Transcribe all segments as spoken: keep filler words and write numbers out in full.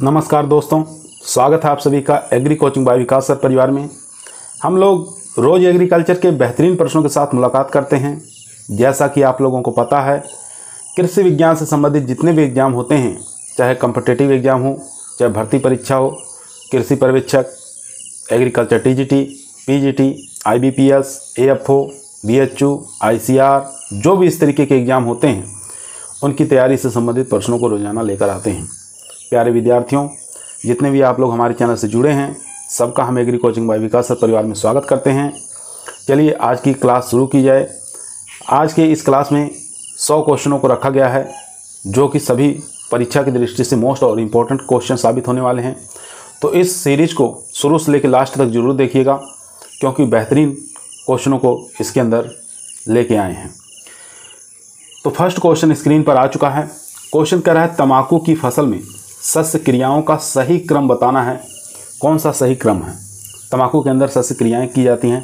नमस्कार दोस्तों, स्वागत है आप सभी का agri coaching by Vikas sir परिवार में। हम लोग रोज़ एग्रीकल्चर के बेहतरीन प्रश्नों के साथ मुलाकात करते हैं। जैसा कि आप लोगों को पता है, कृषि विज्ञान से संबंधित जितने भी एग्ज़ाम होते हैं, चाहे कॉम्पिटिटिव एग्ज़ाम हो, चाहे भर्ती परीक्षा हो, कृषि पर्यवेक्षक, agriculture TGT, PGT, IBPS, AFO, BHU, ICR, जो भी इस तरीके के एग्ज़ाम होते हैं, उनकी तैयारी से संबंधित प्रश्नों को रोज़ाना लेकर आते हैं। प्यारे विद्यार्थियों, जितने भी आप लोग हमारे चैनल से जुड़े हैं, सबका हम agri coaching by Vikas sir परिवार में स्वागत करते हैं। चलिए आज की क्लास शुरू की जाए। आज के इस क्लास में सौ क्वेश्चनों को रखा गया है, जो कि सभी परीक्षा की दृष्टि से मोस्ट और इम्पोर्टेंट क्वेश्चन साबित होने वाले हैं। तो इस सीरीज को शुरू से लेकर लास्ट तक जरूर देखिएगा, क्योंकि बेहतरीन क्वेश्चनों को इसके अंदर लेके आए हैं। तो फर्स्ट क्वेश्चन स्क्रीन पर आ चुका है। क्वेश्चन कह रहा है, तंबाकू की फसल में सस्य क्रियाओं का सही क्रम बताना है। कौन सा सही क्रम है? तंबाकू के अंदर सस्य क्रियाएं की जाती हैं,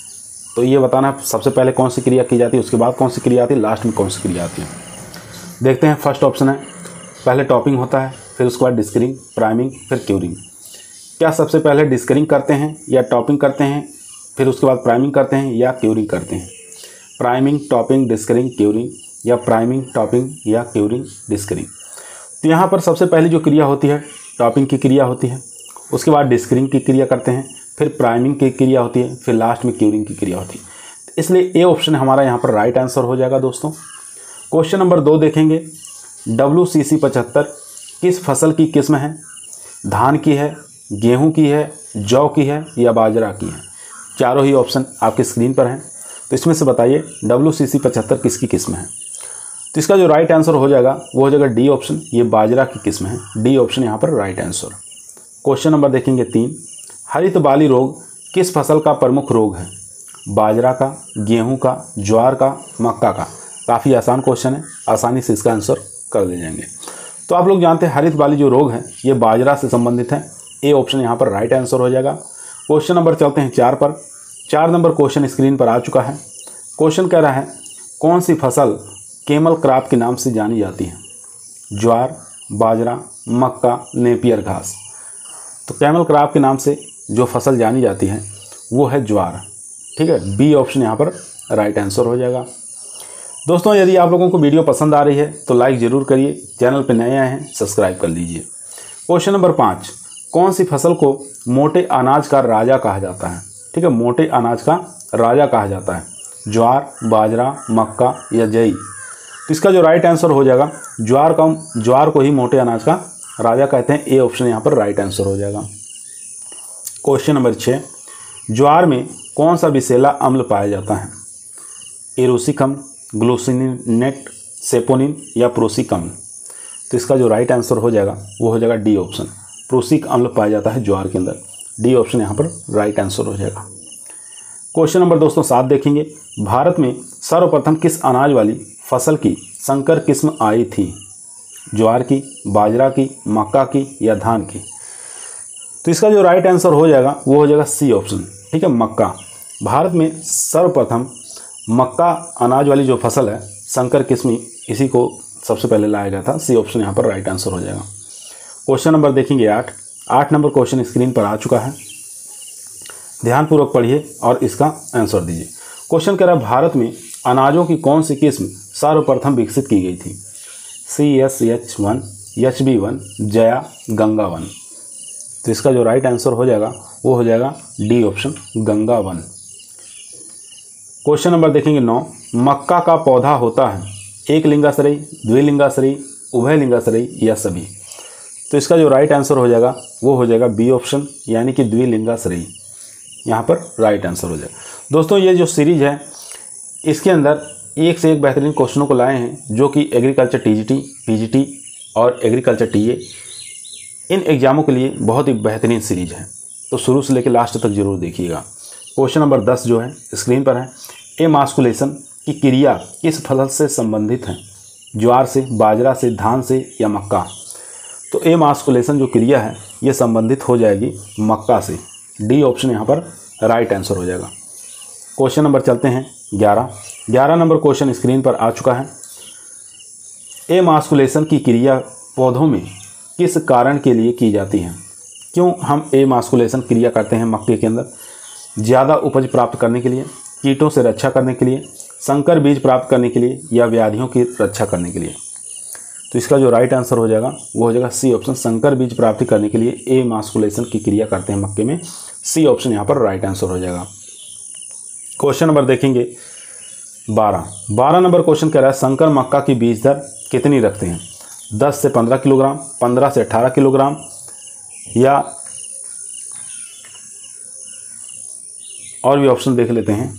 तो ये बताना है सबसे पहले कौन सी क्रिया की जाती है, उसके बाद कौन सी क्रिया आती है, लास्ट में कौन सी क्रिया आती है। देखते हैं। फर्स्ट ऑप्शन है, पहले टॉपिंग होता है, फिर उसके बाद डिस्करिंग, प्राइमिंग, फिर क्यूरिंग। क्या सबसे पहले डिस्करिंग करते हैं या टॉपिंग करते हैं, फिर उसके बाद प्राइमिंग करते हैं या क्यूरिंग करते हैं? प्राइमिंग, टॉपिंग, डिस्करिंग, क्यूरिंग, या प्राइमिंग, टॉपिंग या क्यूरिंग, डिस्करिंग। तो यहाँ पर सबसे पहली जो क्रिया होती है टॉपिंग की क्रिया होती है, उसके बाद डिस्करिंग की क्रिया करते हैं, फिर प्राइमिंग की क्रिया होती है, फिर लास्ट में क्यूरिंग की क्रिया होती है। इसलिए ए ऑप्शन हमारा यहाँ पर राइट आंसर हो जाएगा दोस्तों। क्वेश्चन नंबर दो देखेंगे। डब्ल्यू सी सी पचहत्तर किस फसल की किस्म है? धान की है, गेहूँ की है, जौ की है या बाजरा की है? चारों ही ऑप्शन आपके स्क्रीन पर हैं। तो इसमें से बताइए डब्ल्यू सी सी पचहत्तर किसकी किस्म है? तो इसका जो राइट आंसर हो जाएगा वो हो जाएगा डी ऑप्शन, ये बाजरा की किस्म है। डी ऑप्शन यहाँ पर राइट आंसर। क्वेश्चन नंबर देखेंगे तीन। हरित बाली रोग किस फसल का प्रमुख रोग है? बाजरा का, गेहूं का, ज्वार का, मक्का का? काफ़ी आसान क्वेश्चन है, आसानी से इसका आंसर कर ले जाएंगे। तो आप लोग जानते हैं हरित बाली जो रोग है ये बाजरा से संबंधित है। ए ऑप्शन यहाँ पर राइट आंसर हो जाएगा। क्वेश्चन नंबर चलते हैं चार पर। चार नंबर क्वेश्चन स्क्रीन पर आ चुका है। क्वेश्चन कह रहा है, कौन सी फसल केमल क्रॉप के नाम से जानी जाती है? ज्वार, बाजरा, मक्का, नेपियर घास? तो कैमल क्रॉप के नाम से जो फसल जानी जाती है वो है ज्वार। ठीक है, बी ऑप्शन यहाँ पर राइट आंसर हो जाएगा। दोस्तों, यदि आप लोगों को वीडियो पसंद आ रही है तो लाइक ज़रूर करिए, चैनल पर नए आए हैं सब्सक्राइब कर लीजिए। क्वेश्चन नंबर पाँच। कौन सी फसल को मोटे अनाज का राजा कहा जाता है? ठीक है, मोटे अनाज का राजा कहा जाता है। ज्वार, बाजरा, मक्का या जई? तो इसका जो राइट आंसर हो जाएगा ज्वार का, ज्वार को ही मोटे अनाज का राजा कहते हैं। ए ऑप्शन यहाँ पर राइट आंसर हो जाएगा। क्वेश्चन नंबर छः। ज्वार में कौन सा विषैला अम्ल पाया जाता है? एरोसिकम, ग्लूसिनेट, सेपोनिन या प्रोसिक अम्ल? तो इसका जो राइट आंसर हो जाएगा वो हो जाएगा डी ऑप्शन, प्रोसिक अम्ल पाया जाता है ज्वार के अंदर। डी ऑप्शन यहाँ पर राइट आंसर हो जाएगा। क्वेश्चन नंबर दोस्तों सात देखेंगे। भारत में सर्वप्रथम किस अनाज वाली फसल की संकर किस्म आई थी? ज्वार की, बाजरा की, मक्का की या धान की? तो इसका जो राइट आंसर हो जाएगा वो हो जाएगा सी ऑप्शन। ठीक है, मक्का। भारत में सर्वप्रथम मक्का अनाज वाली जो फसल है संकर किस्म, इसी को सबसे पहले लाया गया था। सी ऑप्शन यहाँ पर राइट आंसर हो जाएगा। क्वेश्चन नंबर देखेंगे आठ। आठ नंबर क्वेश्चन स्क्रीन पर आ चुका है, ध्यानपूर्वक पढ़िए और इसका आंसर दीजिए। क्वेश्चन कह रहा है, भारत में अनाजों की कौन सी किस्म सर्वप्रथम विकसित की गई थी? C S H one, H B one, Jaya, Ganga one? तो इसका जो राइट आंसर हो जाएगा वो हो जाएगा D option, Ganga one. Question number देखेंगे नौ। मक्का का पौधा होता है एक लिंगाश्रयी, द्विलिंगाश्रयी, उभय लिंगाश्रयी या सभी? तो इसका जो राइट आंसर हो जाएगा वो हो जाएगा बी ऑप्शन, यानी कि द्विलिंगाश्रयी। यहाँ पर राइट आंसर हो जाएगा। दोस्तों, ये जो सीरीज है इसके अंदर एक से एक बेहतरीन क्वेश्चनों को लाए हैं, जो कि एग्रीकल्चर टीजीटी, पीजीटी और एग्रीकल्चर टीए, इन एग्जामों के लिए बहुत ही बेहतरीन सीरीज है। तो शुरू से लेकर लास्ट तक जरूर देखिएगा। क्वेश्चन नंबर दस जो है स्क्रीन पर है। एमास्कुलेशन की क्रिया किस फसल से संबंधित है? ज्वार से, बाजरा से, धान से या मक्का? तो एमास्कुलेशन जो क्रिया है ये संबंधित हो जाएगी मक्का से। डी ऑप्शन यहाँ पर राइट आंसर हो जाएगा। क्वेश्चन नंबर चलते हैं ग्यारह। ग्यारह नंबर क्वेश्चन स्क्रीन पर आ चुका है। एमास्कुलेशन की क्रिया पौधों में किस कारण के लिए की जाती हैं? क्यों हम एमास्कुलेशन क्रिया करते हैं मक्के के अंदर? ज़्यादा उपज प्राप्त करने के लिए, कीटों से रक्षा करने के लिए, संकर बीज प्राप्त करने के लिए, या व्याधियों की रक्षा करने के लिए? तो इसका जो राइट आंसर हो जाएगा वो हो जाएगा सी ऑप्शन, संकर बीज प्राप्ति करने के लिए एमास्कुलेशन की क्रिया करते हैं मक्के में। सी ऑप्शन यहाँ पर राइट आंसर हो जाएगा। क्वेश्चन नंबर देखेंगे बारह। बारह नंबर क्वेश्चन कह रहा है संकर मक्का की बीज दर कितनी रखते हैं? दस से पंद्रह किलोग्राम, पंद्रह से अठारह किलोग्राम, या और भी ऑप्शन देख लेते हैं।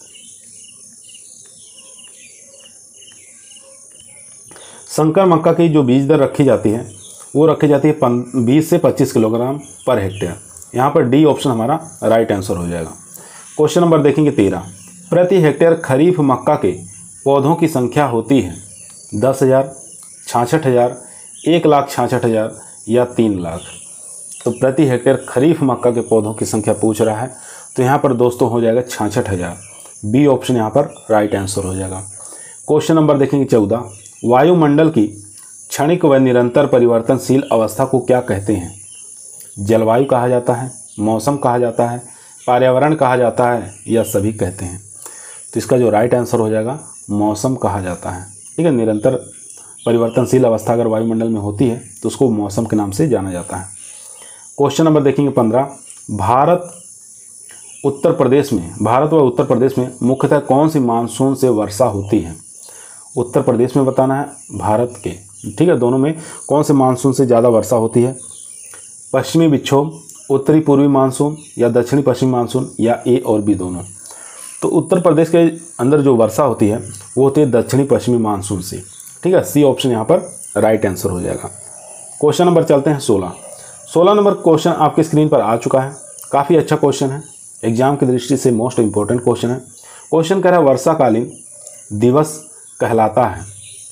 संकर मक्का की जो बीज दर रखी जाती है वो रखी जाती है बीस से पच्चीस किलोग्राम पर हेक्टेयर। यहाँ पर डी ऑप्शन हमारा राइट आंसर हो जाएगा। क्वेश्चन नंबर देखेंगे तेरह। प्रति हेक्टेयर खरीफ मक्का के पौधों की संख्या होती है दस हज़ार, छाछठ हज़ार, एक लाख छाछठ हज़ार या तीन लाख। तो प्रति हेक्टेयर खरीफ मक्का के पौधों की संख्या पूछ रहा है, तो यहाँ पर दोस्तों हो जाएगा छाछठ हज़ार। बी ऑप्शन यहाँ पर राइट आंसर हो जाएगा। क्वेश्चन नंबर देखेंगे चौदह। वायुमंडल की क्षणिक व निरंतर परिवर्तनशील अवस्था को क्या कहते हैं? जलवायु कहा जाता है, मौसम कहा जाता है, पर्यावरण कहा जाता है, या सभी कहते हैं? तो इसका जो राइट आंसर हो जाएगा मौसम कहा जाता है। ठीक है, निरंतर परिवर्तनशील अवस्था अगर वायुमंडल में होती है तो उसको मौसम के नाम से जाना जाता है। क्वेश्चन नंबर देखेंगे पंद्रह। भारत उत्तर प्रदेश में भारत व उत्तर प्रदेश में मुख्यतः कौन सी मानसून से वर्षा होती है? उत्तर प्रदेश में बताना है, भारत के, ठीक है, दोनों में कौन से मानसून से ज़्यादा वर्षा होती है? पश्चिमी विक्षोभ, उत्तरी पूर्वी मानसून, या दक्षिणी पश्चिमी मानसून, या ए और बी दोनों? तो उत्तर प्रदेश के अंदर जो वर्षा होती है वो होती है दक्षिणी पश्चिमी मानसून से। ठीक है, सी ऑप्शन यहाँ पर राइट आंसर हो जाएगा। क्वेश्चन नंबर चलते हैं सोलह। सोलह नंबर क्वेश्चन आपकी स्क्रीन पर आ चुका है। काफ़ी अच्छा क्वेश्चन है, एग्जाम की दृष्टि से मोस्ट इंपॉर्टेंट क्वेश्चन है। क्वेश्चन कह रहा है वर्षाकालीन दिवस कहलाता है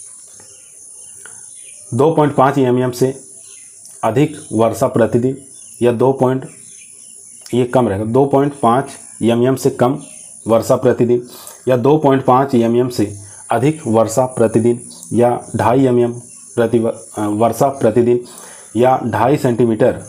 दो पॉइंट पाँच एम एम से अधिक वर्षा प्रतिदिन, या दो पॉइंट ये कम रहेगा दो पॉइंट पाँच एम एम से कम वर्षा प्रतिदिन, या दो पॉइंट पाँच एम एम से अधिक वर्षा प्रतिदिन, या ढाई एम एम प्रति वर्षा प्रतिदिन, या ढाई सेंटीमीटर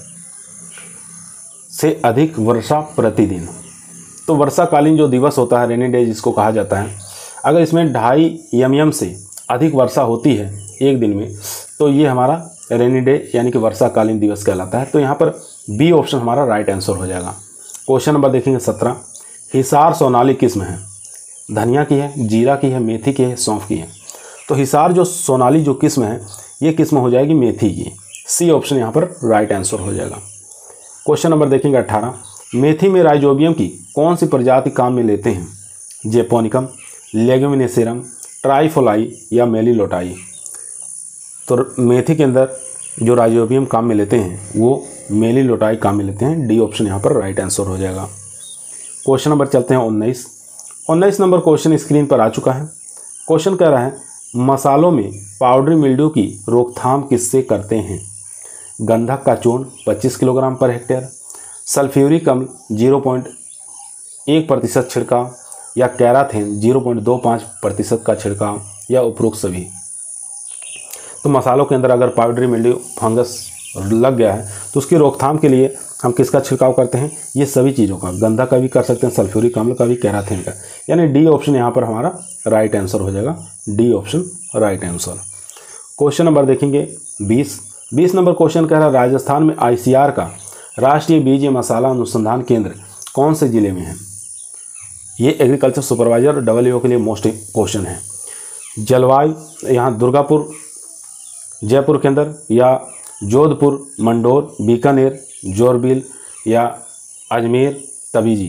से अधिक वर्षा प्रतिदिन। तो वर्षाकालीन जो दिवस होता है, रेनी डे जिसको कहा जाता है, अगर इसमें ढाई एम एम से अधिक वर्षा होती है एक दिन में, तो ये हमारा रेनी डे यानी कि वर्षाकालीन दिवस कहलाता है। तो यहाँ पर बी ऑप्शन हमारा राइट आंसर हो जाएगा। क्वेश्चन नंबर देखेंगे सत्रह। हिसार सोनाली किस्म है? धनिया की है, जीरा की है, मेथी की है, सौंफ की है? तो हिसार जो सोनाली जो किस्म है ये किस्म हो जाएगी मेथी की। सी ऑप्शन यहाँ पर राइट आंसर हो जाएगा। क्वेश्चन नंबर देखेंगे अट्ठारह। मेथी में राइजोबियम की कौन सी प्रजाति काम में लेते हैं? जेपोनिकम, लेगुमिनेसेरम, ट्राइफोलाई, या मेलिलोटाई? तो मेथी के अंदर जो राइजोबियम काम में लेते हैं वो मेलिलोटाई काम में लेते हैं। डी ऑप्शन यहाँ पर राइट आंसर हो जाएगा। क्वेश्चन नंबर चलते हैं उन्नीस। उन्नीस नंबर क्वेश्चन स्क्रीन पर आ चुका है। क्वेश्चन कह रहा है मसालों में पाउडरी मिल्ड्यू की रोकथाम किससे करते हैं? गंधक का चूर्ण पच्चीस किलोग्राम पर हेक्टेयर, सल्फ्यूरिक अम्ल जीरो पॉइंट एक प्रतिशत छिड़काव, या कैराथेन जीरो पॉइंट दो पाँच प्रतिशत का छिड़काव, या उपरोक्त सभी? तो मसालों के अंदर अगर पाउडरी मिल्ड्यू फंगस लग गया है तो उसकी रोकथाम के लिए हम किसका छिड़काव करते हैं? ये सभी चीज़ों का, गंधक का भी कर सकते हैं, सल्फ्यूरिक अम्ल का भी, कैराथेन का, यानी डी ऑप्शन यहाँ पर हमारा राइट आंसर हो जाएगा। D option right answer. Question number देखेंगे बीस। बीस नंबर क्वेश्चन कह रहा है राजस्थान में आई सी आर का राष्ट्रीय बीज मसाला अनुसंधान केंद्र कौन से जिले में है? ये एग्रीकल्चर सुपरवाइजर डब्ल्यू के लिए मोस्ट क्वेश्चन है। जलवायु यहाँ दुर्गापुर जयपुर के अंदर, या जोधपुर, मंडोर, बीकानेर, जोरबिल, या अजमेर तबीजी?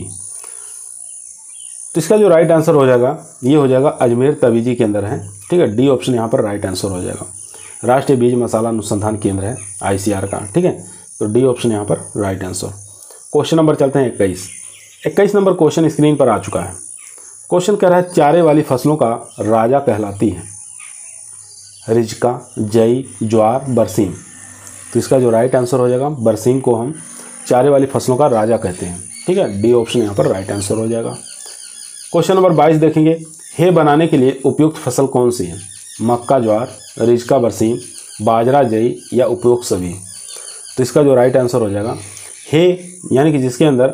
तो इसका जो राइट आंसर हो जाएगा ये हो जाएगा अजमेर तबीजी के अंदर है। ठीक है, डी ऑप्शन यहाँ पर राइट आंसर हो जाएगा। राष्ट्रीय बीज मसाला अनुसंधान केंद्र है आई सी आर का। ठीक है, तो डी ऑप्शन यहाँ पर राइट आंसर। क्वेश्चन नंबर चलते हैं इक्कीस। इक्कीस नंबर क्वेश्चन स्क्रीन पर आ चुका है। क्वेश्चन कह रहा है चारे वाली फसलों का राजा कहलाती है? रिजका, जई, ज्वार, बरसीम? तो इसका जो राइट आंसर हो जाएगा बरसीम को हम चारे वाली फसलों का राजा कहते हैं। ठीक है, डी ऑप्शन यहाँ पर राइट आंसर हो जाएगा। क्वेश्चन नंबर बाईस देखेंगे। हे बनाने के लिए उपयुक्त फसल कौन सी है? मक्का, ज्वार, रिजका, बरसीम, बाजरा, जई या उपयुक्त सभी। तो इसका जो राइट आंसर हो जाएगा हे, यानी कि जिसके अंदर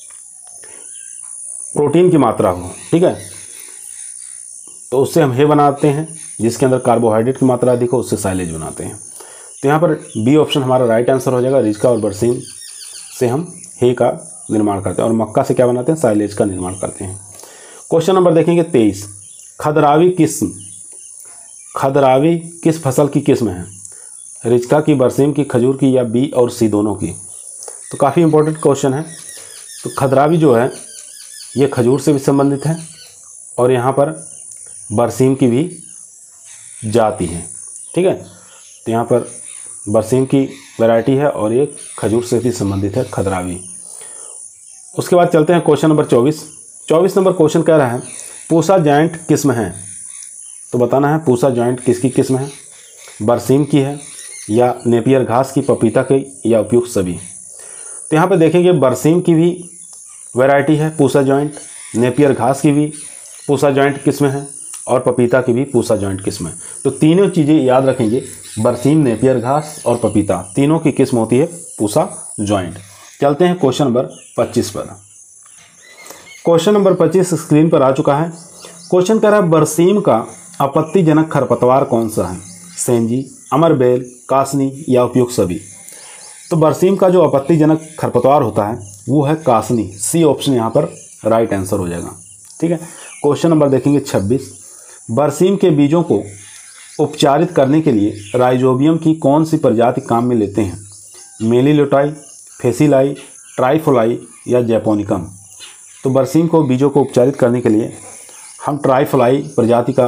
प्रोटीन की मात्रा हो, ठीक है, तो उससे हम हे बनाते हैं। जिसके अंदर कार्बोहाइड्रेट की मात्रा अधिक हो उससे साइलेज बनाते हैं। तो यहाँ पर बी ऑप्शन हमारा राइट आंसर हो जाएगा। रिजका और बरसीम से हम हे का निर्माण करते हैं और मक्का से क्या बनाते हैं, साइलेज का निर्माण करते हैं। क्वेश्चन नंबर देखेंगे तेईस, खदरावी किस्म खदरावी किस फसल की किस्म है? रिजका की, बरसीम की, खजूर की या बी और सी दोनों की? तो काफ़ी इंपॉर्टेंट क्वेश्चन है। तो खदरावी जो है ये खजूर से भी संबंधित है और यहाँ पर बरसीम की भी जाति है, ठीक है। तो यहाँ पर बरसीम की वैरायटी है और ये खजूर से भी संबंधित है, खदरावी। उसके बाद चलते हैं क्वेश्चन नंबर चौबीस। चौबीस नंबर क्वेश्चन कह रहा है पूसा जॉइंट किस्म है। तो बताना है पूसा जॉइंट किसकी किस्म है, बरसीम की है या नेपियर घास की, पपीता की या उपयुक्त सभी। तो यहाँ पे देखेंगे बरसीम की भी वैरायटी है पूसा जॉइंट, नेपियर घास की भी पूसा जॉइंट किस्म है और पपीता की भी पूसा जॉइंट किस्म है। तो तीनों चीज़ें याद रखेंगे, बरसीम, नेपियर घास और पपीता, तीनों की किस्म होती है पूसा जॉइंट। चलते हैं क्वेश्चन नंबर पच्चीस पर। क्वेश्चन नंबर पच्चीस स्क्रीन पर आ चुका है। क्वेश्चन कह रहा है बरसीम का आपत्तिजनक खरपतवार कौन सा है? सेंजी, अमरबेल, कासनी या उपयुक्त सभी। तो बरसीम का जो आपत्तिजनक खरपतवार होता है वो है कासनी। सी ऑप्शन यहाँ पर राइट आंसर हो जाएगा, ठीक है। क्वेश्चन नंबर देखेंगे छब्बीस, बरसीम के बीजों को उपचारित करने के लिए राइजोबियम की कौन सी प्रजाति काम में लेते हैं? मेलिलोटाई, फेसिलाई, ट्राइफोलाई या जैपोनिकम। तो बरसीम को बीजों को उपचारित करने के लिए हम ट्राइफोलाई प्रजाति का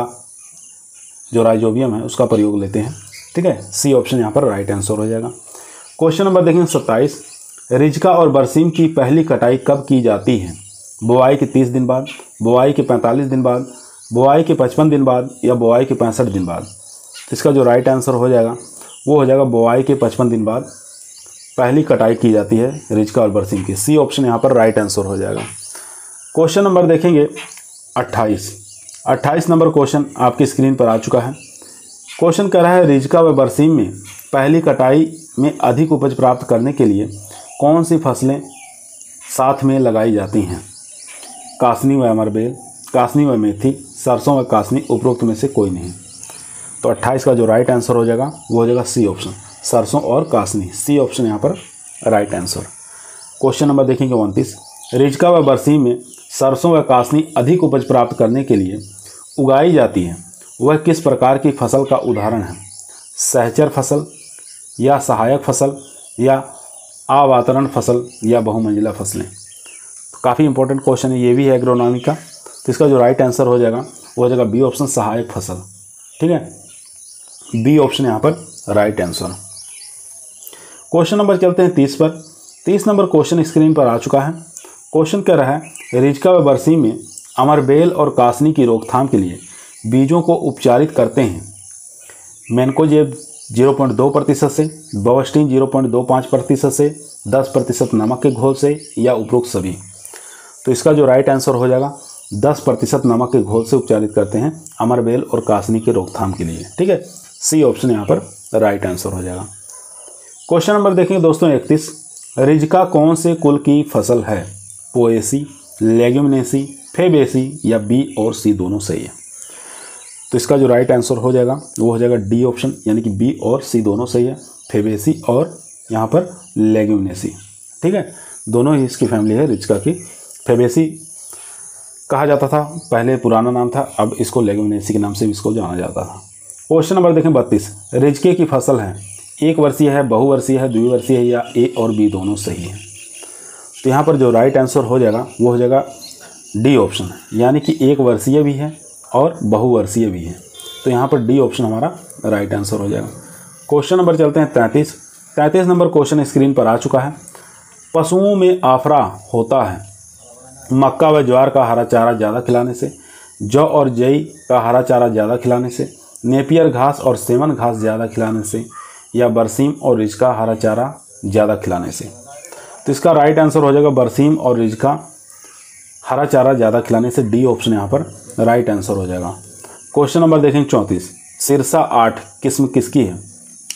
जो राइजोबियम है उसका प्रयोग लेते हैं, ठीक है। सी ऑप्शन यहाँ पर राइट आंसर हो जाएगा। क्वेश्चन नंबर देखेंगे सत्ताईस, रिजका और बरसीम की पहली कटाई कब की जाती है? बुआई के तीस दिन बाद, बुआई के पैंतालीस दिन बाद, बुआई के पचपन दिन बाद या बुआई के पैंसठ दिन बाद। इसका जो राइट आंसर हो जाएगा वो हो जाएगा बुआई के पचपन दिन बाद पहली कटाई की जाती है रिजका और बरसीम की। सी ऑप्शन यहाँ पर राइट आंसर हो जाएगा। क्वेश्चन नंबर देखेंगे अट्ठाईस। अट्ठाईस नंबर क्वेश्चन आपकी स्क्रीन पर आ चुका है। क्वेश्चन कह रहा है रिजका व बरसीम में पहली कटाई में अधिक उपज प्राप्त करने के लिए कौन सी फसलें साथ में लगाई जाती हैं? कासनी व अमरबेल, कासनी व मेथी, सरसों व कासनी, उपरोक्त में से कोई नहीं। तो अट्ठाईस का जो राइट आंसर हो जाएगा वो हो जाएगा सी ऑप्शन, सरसों और कासनी। सी ऑप्शन यहाँ पर राइट आंसर। क्वेश्चन नंबर देखेंगे उनतीस, रिजका व बरसीम में सरसों व कासनी अधिक उपज प्राप्त करने के लिए उगाई जाती है, वह किस प्रकार की फसल का उदाहरण है? सहचर फसल या सहायक फसल या आवातरण फसल या बहुमंजिला फसलें। तो काफ़ी इंपॉर्टेंट क्वेश्चन है, ये भी है एग्रोनॉमी का। तो इसका जो राइट आंसर हो जाएगा वो हो जाएगा बी ऑप्शन, सहायक फसल, ठीक है। बी ऑप्शन यहाँ पर राइट आंसर। क्वेश्चन नंबर चलते हैं तीस पर। तीस नंबर क्वेश्चन स्क्रीन पर आ चुका है। क्वेश्चन कह रहा है रिजका व बरसीम में अमरबेल और कासनी की रोकथाम के लिए बीजों को उपचारित करते हैं मैनकोजेब जीरो पॉइंट दो प्रतिशत से, बवस्टीन जीरो पॉइंट दो पाँच प्रतिशत से, दस प्रतिशत नमक के घोल से या उपरोक्त सभी। तो इसका जो राइट आंसर हो जाएगा दस प्रतिशत नमक के घोल से उपचारित करते हैं अमरबेल और कासनी के रोकथाम के लिए, ठीक है। सी ऑप्शन यहाँ पर राइट आंसर हो जाएगा। क्वेश्चन नंबर देखेंगे दोस्तों इकतीस, रिजका कौन से कुल की फसल है? पोएसी, लेग्यूमिनेसी, फेबेसी या बी और सी दोनों सही है। तो इसका जो राइट आंसर हो जाएगा वो हो जाएगा डी ऑप्शन, यानी कि बी और सी दोनों सही है, फेबेसी और यहाँ पर लेग्यूमिनेसी, ठीक है। दोनों ही इसकी फैमिली है रिजका की। फेबेसी कहा जाता था, पहले पुराना नाम था, अब इसको लेग्यूमिनेसी के नाम से इसको जाना जाता था। क्वेश्चन नंबर देखें बत्तीस, रिजके की फसल है, एक वर्षीय है, बहुवर्षीय है, द्विवर्षीय है या ए और बी दोनों सही है। तो यहाँ पर जो राइट आंसर हो जाएगा वो हो जाएगा डी ऑप्शन, यानी कि एक वर्षीय भी है और बहुवर्षीय भी है। तो यहाँ पर डी ऑप्शन हमारा राइट आंसर हो जाएगा। क्वेश्चन नंबर चलते हैं तैंतीस। तैंतीस नंबर क्वेश्चन स्क्रीन पर आ चुका है। पशुओं में आफरा होता है मक्का व ज्वार का हरा चारा ज़्यादा खिलाने से, जौ और जई का हरा चारा ज़्यादा खिलाने से, नेपियर घास और सेमन घास ज़्यादा खिलाने से या बरसीम और रिजका हरा चारा ज़्यादा खिलाने से। तो इसका राइट आंसर हो जाएगा बरसीम और रिजका हरा चारा ज़्यादा खिलाने से। डी ऑप्शन यहाँ पर राइट आंसर हो जाएगा। क्वेश्चन नंबर देखें चौंतीस, सिरसा आठ किस्म किसकी है?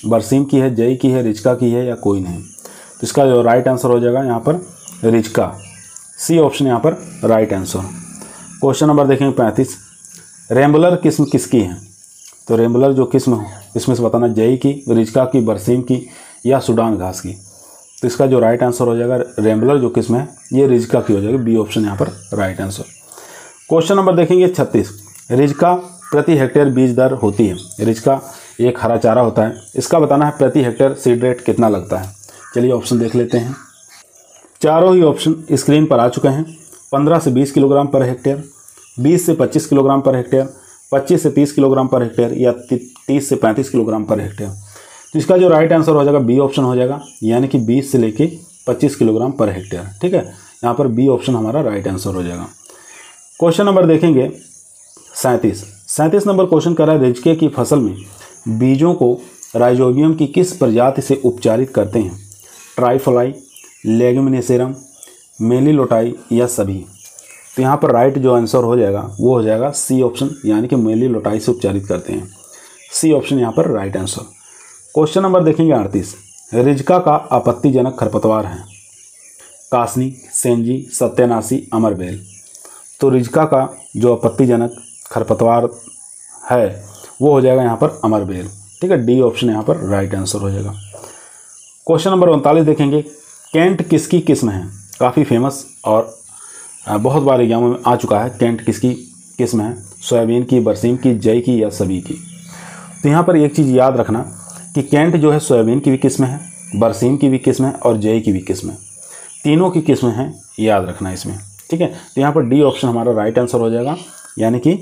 बरसीम की है, जई की है, रिचका की है या कोई नहीं। तो इसका जो राइट आंसर हो जाएगा यहाँ पर रिचका, सी ऑप्शन यहाँ पर राइट आंसर। क्वेश्चन नंबर देखेंगे पैंतीस, रेम्बुलर किस्म किसकी है? तो रेम्बुलर जो किस्म हो इसमें से बताना जई की, रिचका की, बरसीम की या सूडान घास की। तो इसका जो राइट आंसर हो जाएगा रेम्बुलर जो किस्म है ये रिचका की हो जाएगी, बी ऑप्शन यहाँ पर राइट आंसर। क्वेश्चन नंबर देखेंगे छत्तीस, रिचका प्रति हेक्टेयर बीज दर होती है। रिचका एक हरा चारा होता है, इसका बताना है प्रति हेक्टेयर सीड रेट कितना लगता है। चलिए ऑप्शन देख लेते हैं। चारों ही ऑप्शन स्क्रीन पर आ चुके हैं। पंद्रह से बीस किलोग्राम पर हेक्टेयर, बीस से पच्चीस किलोग्राम पर हेक्टेयर, पच्चीस से तीस किलोग्राम पर हेक्टेयर या तीस से पैंतीस किलोग्राम पर हेक्टेयर। तो इसका जो राइट आंसर हो जाएगा बी ऑप्शन हो जाएगा, यानी कि बीस से लेके पच्चीस किलोग्राम पर हेक्टेयर। ठीक है, यहाँ पर बी ऑप्शन हमारा राइट आंसर हो जाएगा। क्वेश्चन नंबर देखेंगे सैंतीस। सैंतीस नंबर क्वेश्चन कर रहा है रिचके की फसल में बीजों को राइजोबियम की किस प्रजाति से उपचारित करते हैं? ट्राइफलाई, लेगुमिनेसेरम, मेलिलोटाई या सभी। तो यहाँ पर राइट जो आंसर हो जाएगा वो हो जाएगा सी ऑप्शन, यानी कि मेलिलोटाई से उपचारित करते हैं। सी ऑप्शन यहाँ पर राइट आंसर। क्वेश्चन नंबर देखेंगे अड़तीस, रिचका का आपत्तिजनक खरपतवार है? कासनी, सेंजी, सत्यानाशी, अमरबेल। तो रिचका का जो आपत्तिजनक खरपतवार है वो हो जाएगा यहाँ पर अमरबेल। ठीक है, डी ऑप्शन यहाँ पर राइट आंसर हो जाएगा। क्वेश्चन नंबर उनतालीस देखेंगे, कैंट किसकी किस्म है? काफ़ी फेमस और बहुत बार एग्जामों में आ चुका है। कैंट किसकी किस्म है? सोयाबीन की, बरसीम की, जई की या सभी की। तो यहाँ पर एक चीज़ याद रखना कि कैंट जो है सोयाबीन की भी किस्म है, बरसीम की भी किस्म है और जई की भी किस्म है। तीनों की किस्म है, याद रखना इसमें। ठीक है, तो यहाँ पर डी ऑप्शन हमारा राइट आंसर हो जाएगा, यानी कि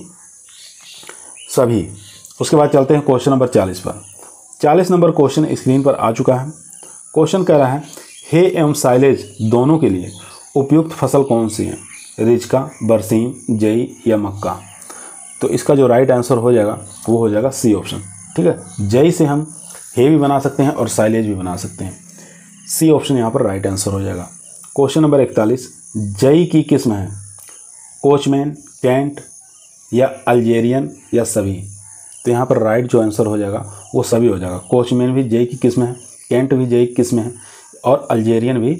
सभी। उसके बाद चलते हैं क्वेश्चन नंबर चालीस पर। चालीस नंबर क्वेश्चन स्क्रीन पर आ चुका है। क्वेश्चन कह रहा है हे एवं साइलेज दोनों के लिए उपयुक्त फसल कौन सी है? रिचका, बरसीम, जई या मक्का। तो इसका जो राइट आंसर हो जाएगा वो हो जाएगा सी ऑप्शन। ठीक है, जई से हम हे भी बना सकते हैं और साइलेज भी बना सकते हैं। सी ऑप्शन यहाँ पर राइट आंसर हो जाएगा। क्वेश्चन नंबर इकतालीस, जई की किस्म है? कोचमैन, कैंट या अल्जेरियन या सभी। तो यहाँ पर राइट जो आंसर हो जाएगा वो सभी हो जाएगा। कोचमैन भी जई की किस्म है, कैंट भी जई की किस्म है और अल्जेरियन भी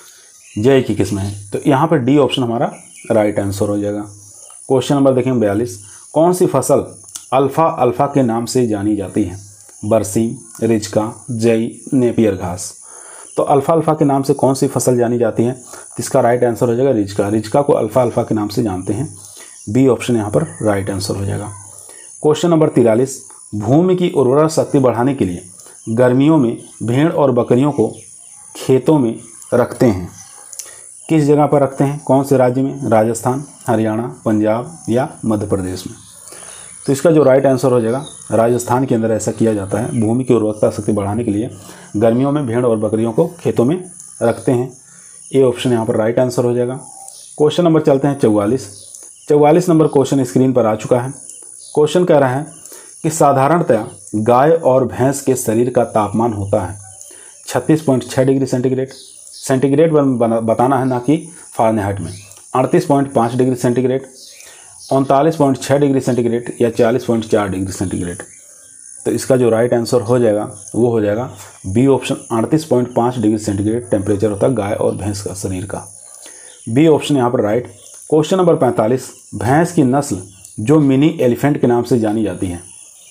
जई की किस्म है। तो यहाँ पर डी ऑप्शन हमारा राइट आंसर हो जाएगा। क्वेश्चन नंबर देखेंगे बयालीस, कौन सी फसल अल्फ़ा अल्फ़ा के नाम से जानी जाती है? बरसीम, रिचका, जई, नेपियर घास। तो अल्फ़ा अल्फ़ा के नाम से कौन सी फसल जानी जाती है? इसका राइट आंसर हो जाएगा रिचका। रिचका को अल्फ़ा अल्फ़ा के नाम से जानते हैं। बी ऑप्शन यहाँ पर राइट आंसर हो जाएगा। क्वेश्चन नंबर तिरालीस, भूमि की उर्वरा शक्ति बढ़ाने के लिए गर्मियों में भेड़ और बकरियों को खेतों में रखते हैं। किस जगह पर रखते हैं? कौन से राज्य में? राजस्थान, हरियाणा, पंजाब या मध्य प्रदेश में। तो इसका जो राइट आंसर हो जाएगा राजस्थान के अंदर ऐसा किया जाता है। भूमि की उर्वरता शक्ति बढ़ाने के लिए गर्मियों में भेड़ और बकरियों को खेतों में रखते हैं। ए ऑप्शन यहाँ पर राइट आंसर हो जाएगा। क्वेश्चन नंबर चलते हैं चौवालीस। चौवालीस नंबर क्वेश्चन स्क्रीन पर आ चुका है। क्वेश्चन कह रहा है कि साधारणतया गाय और भैंस के शरीर का तापमान होता है छत्तीस पॉइंट छः डिग्री सेंटीग्रेड सेंटीग्रेड बताना है, ना कि फारेनहाइट में। अड़तीस पॉइंट पाँच डिग्री सेंटीग्रेड, उनतालीस पॉइंट छः डिग्री सेंटीग्रेड या चालीस पॉइंट चार डिग्री सेंटीग्रेड। तो इसका जो राइट आंसर हो जाएगा वो हो जाएगा बी ऑप्शन। अड़तीस पॉइंट पाँच डिग्री सेंटीग्रेड टेम्परेचर होता है गाय और भैंस का शरीर का। बी ऑप्शन यहाँ पर राइट। क्वेश्चन नंबर पैंतालीस, भैंस की नस्ल जो मिनी एलिफेंट के नाम से जानी जाती है?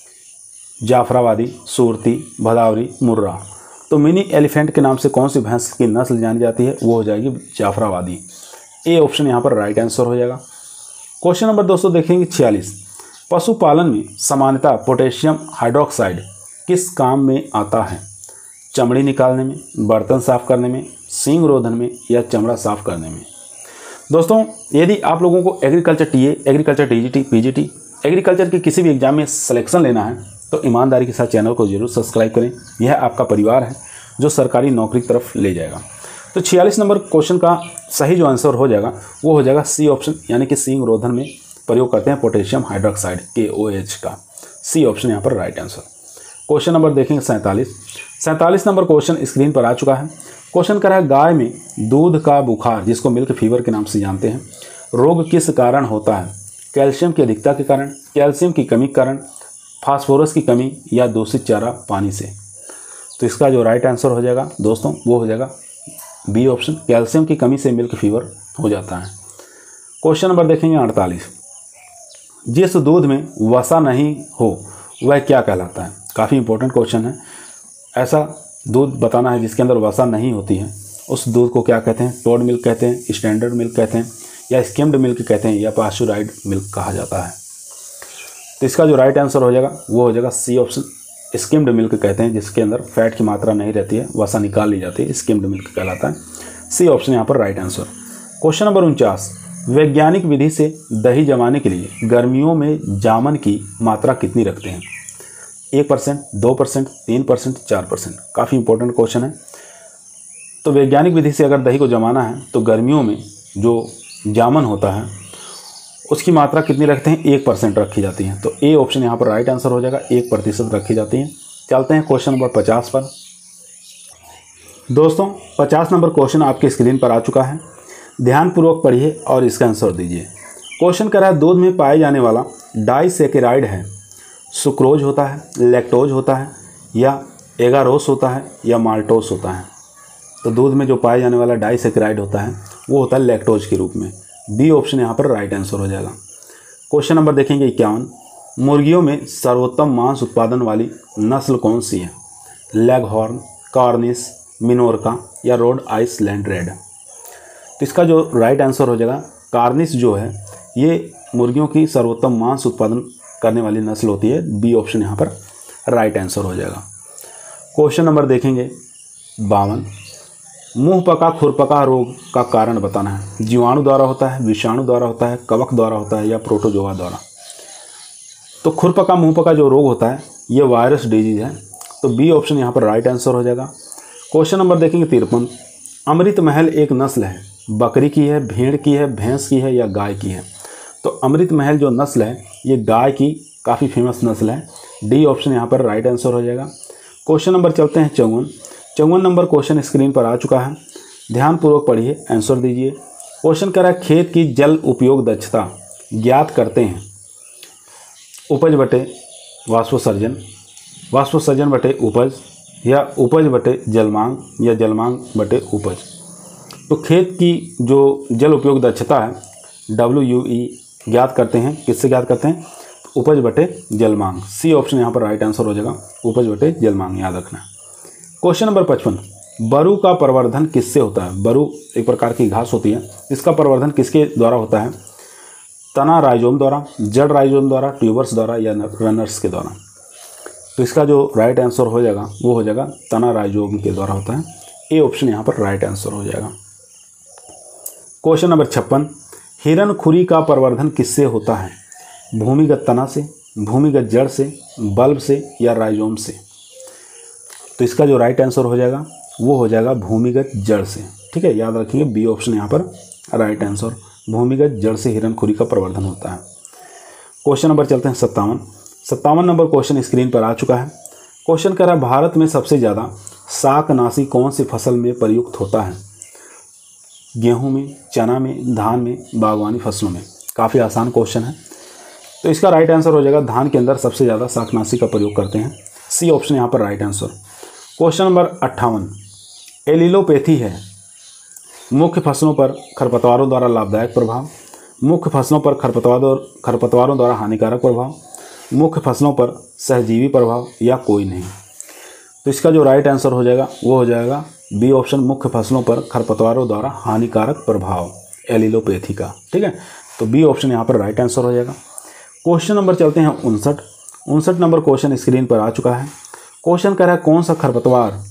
जाफराबादी, सूरती, भदावरी, मुर्रा। तो मिनी एलिफेंट के नाम से कौन सी भैंस की नस्ल जानी जाती है? वो हो जाएगी जाफराबादी। ए ऑप्शन यहाँ पर राइट आंसर हो जाएगा। क्वेश्चन नंबर दोस्तों देखेंगे छियालीस, पशुपालन में सामान्यतः पोटेशियम हाइड्रोक्साइड किस काम में आता है? चमड़ी निकालने में, बर्तन साफ करने में, सींग रोधन में या चमड़ा साफ करने में। दोस्तों यदि आप लोगों को agriculture TA, agriculture TGT, PGT, agriculture के किसी भी एग्जाम में सिलेक्शन लेना है तो ईमानदारी के साथ चैनल को जरूर सब्सक्राइब करें। यह आपका परिवार है जो सरकारी नौकरी की तरफ ले जाएगा। तो छियालीस नंबर क्वेश्चन का सही जो आंसर हो जाएगा वो हो जाएगा सी ऑप्शन, यानी कि सींग रोधन में प्रयोग करते हैं पोटेशियम हाइड्रोक्साइड के ओ एच का। सी ऑप्शन यहाँ पर राइट आंसर। क्वेश्चन नंबर देखेंगे सैंतालीस। सैंतालीस नंबर क्वेश्चन स्क्रीन पर आ चुका है। क्वेश्चन कर रहा है गाय में दूध का बुखार, जिसको मिल्क फीवर के नाम से जानते हैं, रोग किस कारण होता है? कैल्शियम की अधिकता के कारण, कैल्शियम की कमी के कारण, फास्फोरस की कमी या दूषित चारा पानी से। तो इसका जो राइट आंसर हो जाएगा दोस्तों वो हो जाएगा बी ऑप्शन, कैल्शियम की कमी से मिल्क फीवर हो जाता है। क्वेश्चन नंबर देखेंगे अड़तालीस, जिस दूध में वसा नहीं हो वह क्या कहलाता है। काफ़ी इंपॉर्टेंट क्वेश्चन है। ऐसा दूध बताना है जिसके अंदर वसा नहीं होती है, उस दूध को क्या कहते हैं। टोड मिल्क कहते हैं, स्टैंडर्ड मिल्क कहते हैं, या स्किम्ड मिल्क कहते हैं, या पास्चुराइज्ड मिल्क कहा जाता है। तो इसका जो राइट आंसर हो जाएगा वो हो जाएगा सी ऑप्शन, स्किम्ड मिल्क कहते हैं, जिसके अंदर फैट की मात्रा नहीं रहती है, वसा निकाल ली जाती है, स्किम्ड मिल्क कहलाता है। सी ऑप्शन यहाँ पर राइट आंसर। क्वेश्चन नंबर उनचास, वैज्ञानिक विधि से दही जमाने के लिए गर्मियों में जामन की मात्रा कितनी रखते हैं। एक परसेंट, दो परसेंट, तीन परसेंट, चार परसेंट। काफ़ी इंपॉर्टेंट क्वेश्चन है। तो वैज्ञानिक विधि से अगर दही को जमाना है तो गर्मियों में जो जामन होता है उसकी मात्रा कितनी रखते हैं, एक परसेंट रखी जाती है। तो ए ऑप्शन यहाँ पर राइट आंसर हो जाएगा, एक प्रतिशत रखी जाती है। चलते हैं क्वेश्चन नंबर पचास पर। दोस्तों पचास नंबर क्वेश्चन आपके स्क्रीन पर आ चुका है, ध्यानपूर्वक पढ़िए और इसका आंसर दीजिए। क्वेश्चन कह रहा है दूध में पाए जाने वाला डाइसैकेराइड है, सुक्रोज होता है, लैक्टोज होता है, या एगारोस होता है, या माल्टोस होता है। तो दूध में जो पाए जाने वाला डाइसैकेराइड होता है वो होता है लैक्टोज के रूप में। बी ऑप्शन यहाँ पर राइट आंसर हो जाएगा। क्वेश्चन नंबर देखेंगे इक्यावन, मुर्गियों में सर्वोत्तम मांस उत्पादन वाली नस्ल कौन सी है। लेगहॉर्न, कॉर्निश, मिनोरका, या रोड आइसलैंड रेड। तो इसका जो राइट आंसर हो जाएगा कॉर्निश जो है ये मुर्गियों की सर्वोत्तम मांस उत्पादन करने वाली नस्ल होती है। बी ऑप्शन यहाँ पर राइट आंसर हो जाएगा। क्वेश्चन नंबर देखेंगे बावन, मुंह पका खुरपका रोग का कारण बताना है। जीवाणु द्वारा होता है, विषाणु द्वारा होता है, कवक द्वारा होता है, या प्रोटोजोआ द्वारा। तो खुरपका मुंह पका जो रोग होता है ये वायरस डिजीज है। तो बी ऑप्शन यहाँ पर राइट आंसर हो जाएगा। क्वेश्चन नंबर देखेंगे तिरपन, अमृत महल एक नस्ल है, बकरी की है, भेड़ की है, भैंस की है, या गाय की है। तो अमृत महल जो नस्ल है ये गाय की काफ़ी फेमस नस्ल है। डी ऑप्शन यहाँ पर राइट आंसर हो जाएगा। क्वेश्चन नंबर चलते हैं चौवन। चौवन नंबर क्वेश्चन स्क्रीन पर आ चुका है, ध्यानपूर्वक पढ़िए, आंसर दीजिए। क्वेश्चन कह रहा है खेत की जल उपयोग दक्षता ज्ञात करते हैं। उपज बटे वाष्पोत्सर्जन, वाष्पोत्सर्जन बटे उपज, या उपज बटे जलमांग, या जलमांग बटे उपज। तो खेत की जो जल उपयोग दक्षता है डब्ल्यू यू ई ज्ञात करते हैं, किससे ज्ञात करते हैं, उपज बटे जलमांग। सी ऑप्शन यहाँ पर राइट आंसर हो जाएगा, उपज बटे जलमांग, याद रखना। क्वेश्चन नंबर पचपन, बरु का प्रवर्धन किससे होता है। बरु एक प्रकार की घास होती है, इसका प्रवर्धन किसके द्वारा होता है। तना राइजोम द्वारा, जड़ राइजोम द्वारा, ट्यूबर्स द्वारा, या रनर्स के द्वारा। तो इसका जो राइट आंसर हो जाएगा वो हो जाएगा तना राइजोम के द्वारा होता है। ए ऑप्शन यहाँ पर राइट आंसर हो जाएगा। क्वेश्चन नंबर छप्पन, हिरणखुरी का प्रवर्धन किससे होता है। भूमिगत तना से, भूमिगत जड़ से, बल्ब से, या राइजोम से। तो इसका जो राइट आंसर हो जाएगा वो हो जाएगा भूमिगत जड़ से। ठीक है, याद रखिए बी ऑप्शन यहाँ पर राइट आंसर, भूमिगत जड़ से हिरणखुरी का प्रवर्धन होता है। क्वेश्चन नंबर चलते हैं सत्तावन। सत्तावन नंबर क्वेश्चन स्क्रीन पर आ चुका है। क्वेश्चन कह रहा है भारत में सबसे ज़्यादा शाकनाशी कौन सी फसल में प्रयुक्त होता है। गेहूं में, चना में, धान में, बागवानी फसलों में। काफ़ी आसान क्वेश्चन है। तो इसका राइट आंसर हो जाएगा धान के अंदर सबसे ज़्यादा शाकनाशी का प्रयोग करते हैं। सी ऑप्शन यहाँ पर राइट आंसर। क्वेश्चन नंबर अट्ठावन, एलिलोपैथी है मुख्य फसलों पर खरपतवारों द्वारा लाभदायक प्रभाव, मुख्य फसलों पर खरपतवारों खरपतवारों द्वारा हानिकारक प्रभाव, मुख्य फसलों पर सहजीवी प्रभाव, या कोई नहीं। तो इसका जो राइट आंसर हो जाएगा वो हो जाएगा बी ऑप्शन, मुख्य फसलों पर खरपतवारों द्वारा हानिकारक प्रभाव एलिलोपैथी का। ठीक है, तो बी ऑप्शन यहाँ पर राइट आंसर हो जाएगा। क्वेश्चन नंबर चलते हैं उनसठ। उनसठ नंबर क्वेश्चन स्क्रीन पर आ चुका है। क्वेश्चन कह रहा है कौन सा खरपतवार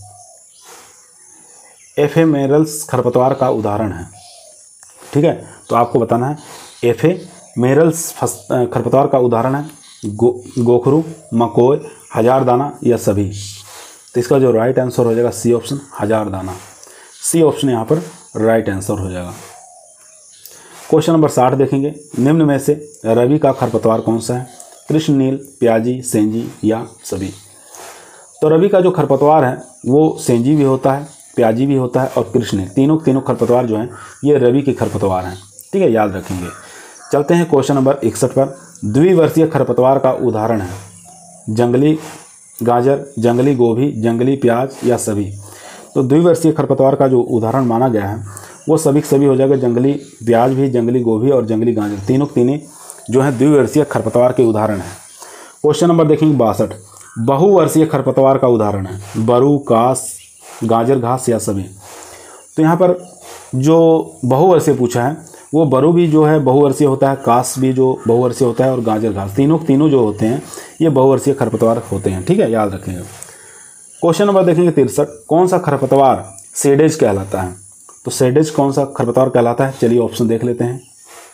एफेमेरल्स खरपतवार का उदाहरण है। ठीक है, तो आपको बताना है एफेमेरल्स खरपतवार का उदाहरण है गो, गोखरू, मकोय, हजार दाना, या सभी। तो इसका जो राइट आंसर हो जाएगा सी ऑप्शन, हजार दाना। सी ऑप्शन यहाँ पर राइट आंसर हो जाएगा। क्वेश्चन नंबर साठ देखेंगे, निम्न में से रवि का खरपतवार कौन सा है। कृष्णनील, प्याजी, सेंजी, या सभी। तो रवि का जो खरपतवार है वो सेंजी भी होता है, प्याजी भी होता है, और कृष्णनील, तीनों तीनों खरपतवार जो हैं ये रवि के खरपतवार हैं। ठीक है, याद रखेंगे। चलते हैं क्वेश्चन नंबर इकसठ पर। द्विवर्षीय खरपतवार का उदाहरण है जंगली गाजर, जंगली गोभी, जंगली प्याज या सभी। तो द्विवर्षीय खरपतवार का जो उदाहरण माना गया है वो सभी सभी हो जाएगा। जंगली प्याज भी, जंगली गोभी और जंगली गाजर तीनों तीनों जो है द्विवर्षीय खरपतवार के उदाहरण हैं। क्वेश्चन नंबर देखेंगे बासठ, बहुवर्षीय खरपतवार का उदाहरण है बरू, कास, गाजर घास या सभी। तो यहाँ पर जो बहुवर्षीय पूछा है वो बरू भी जो है बहुवर्षीय होता है, कास भी जो बहुवर्षीय होता है और गाजर घास तीनों तीनों जो होते हैं ये बहुवर्षीय खरपतवार होते हैं। ठीक है, याद रखेंगे। क्वेश्चन नंबर देखेंगे तिरसठ, कौन सा खरपतवार सेडेज कहलाता है। तो सेडेज कौन सा खरपतवार कहलाता है, चलिए ऑप्शन देख लेते हैं।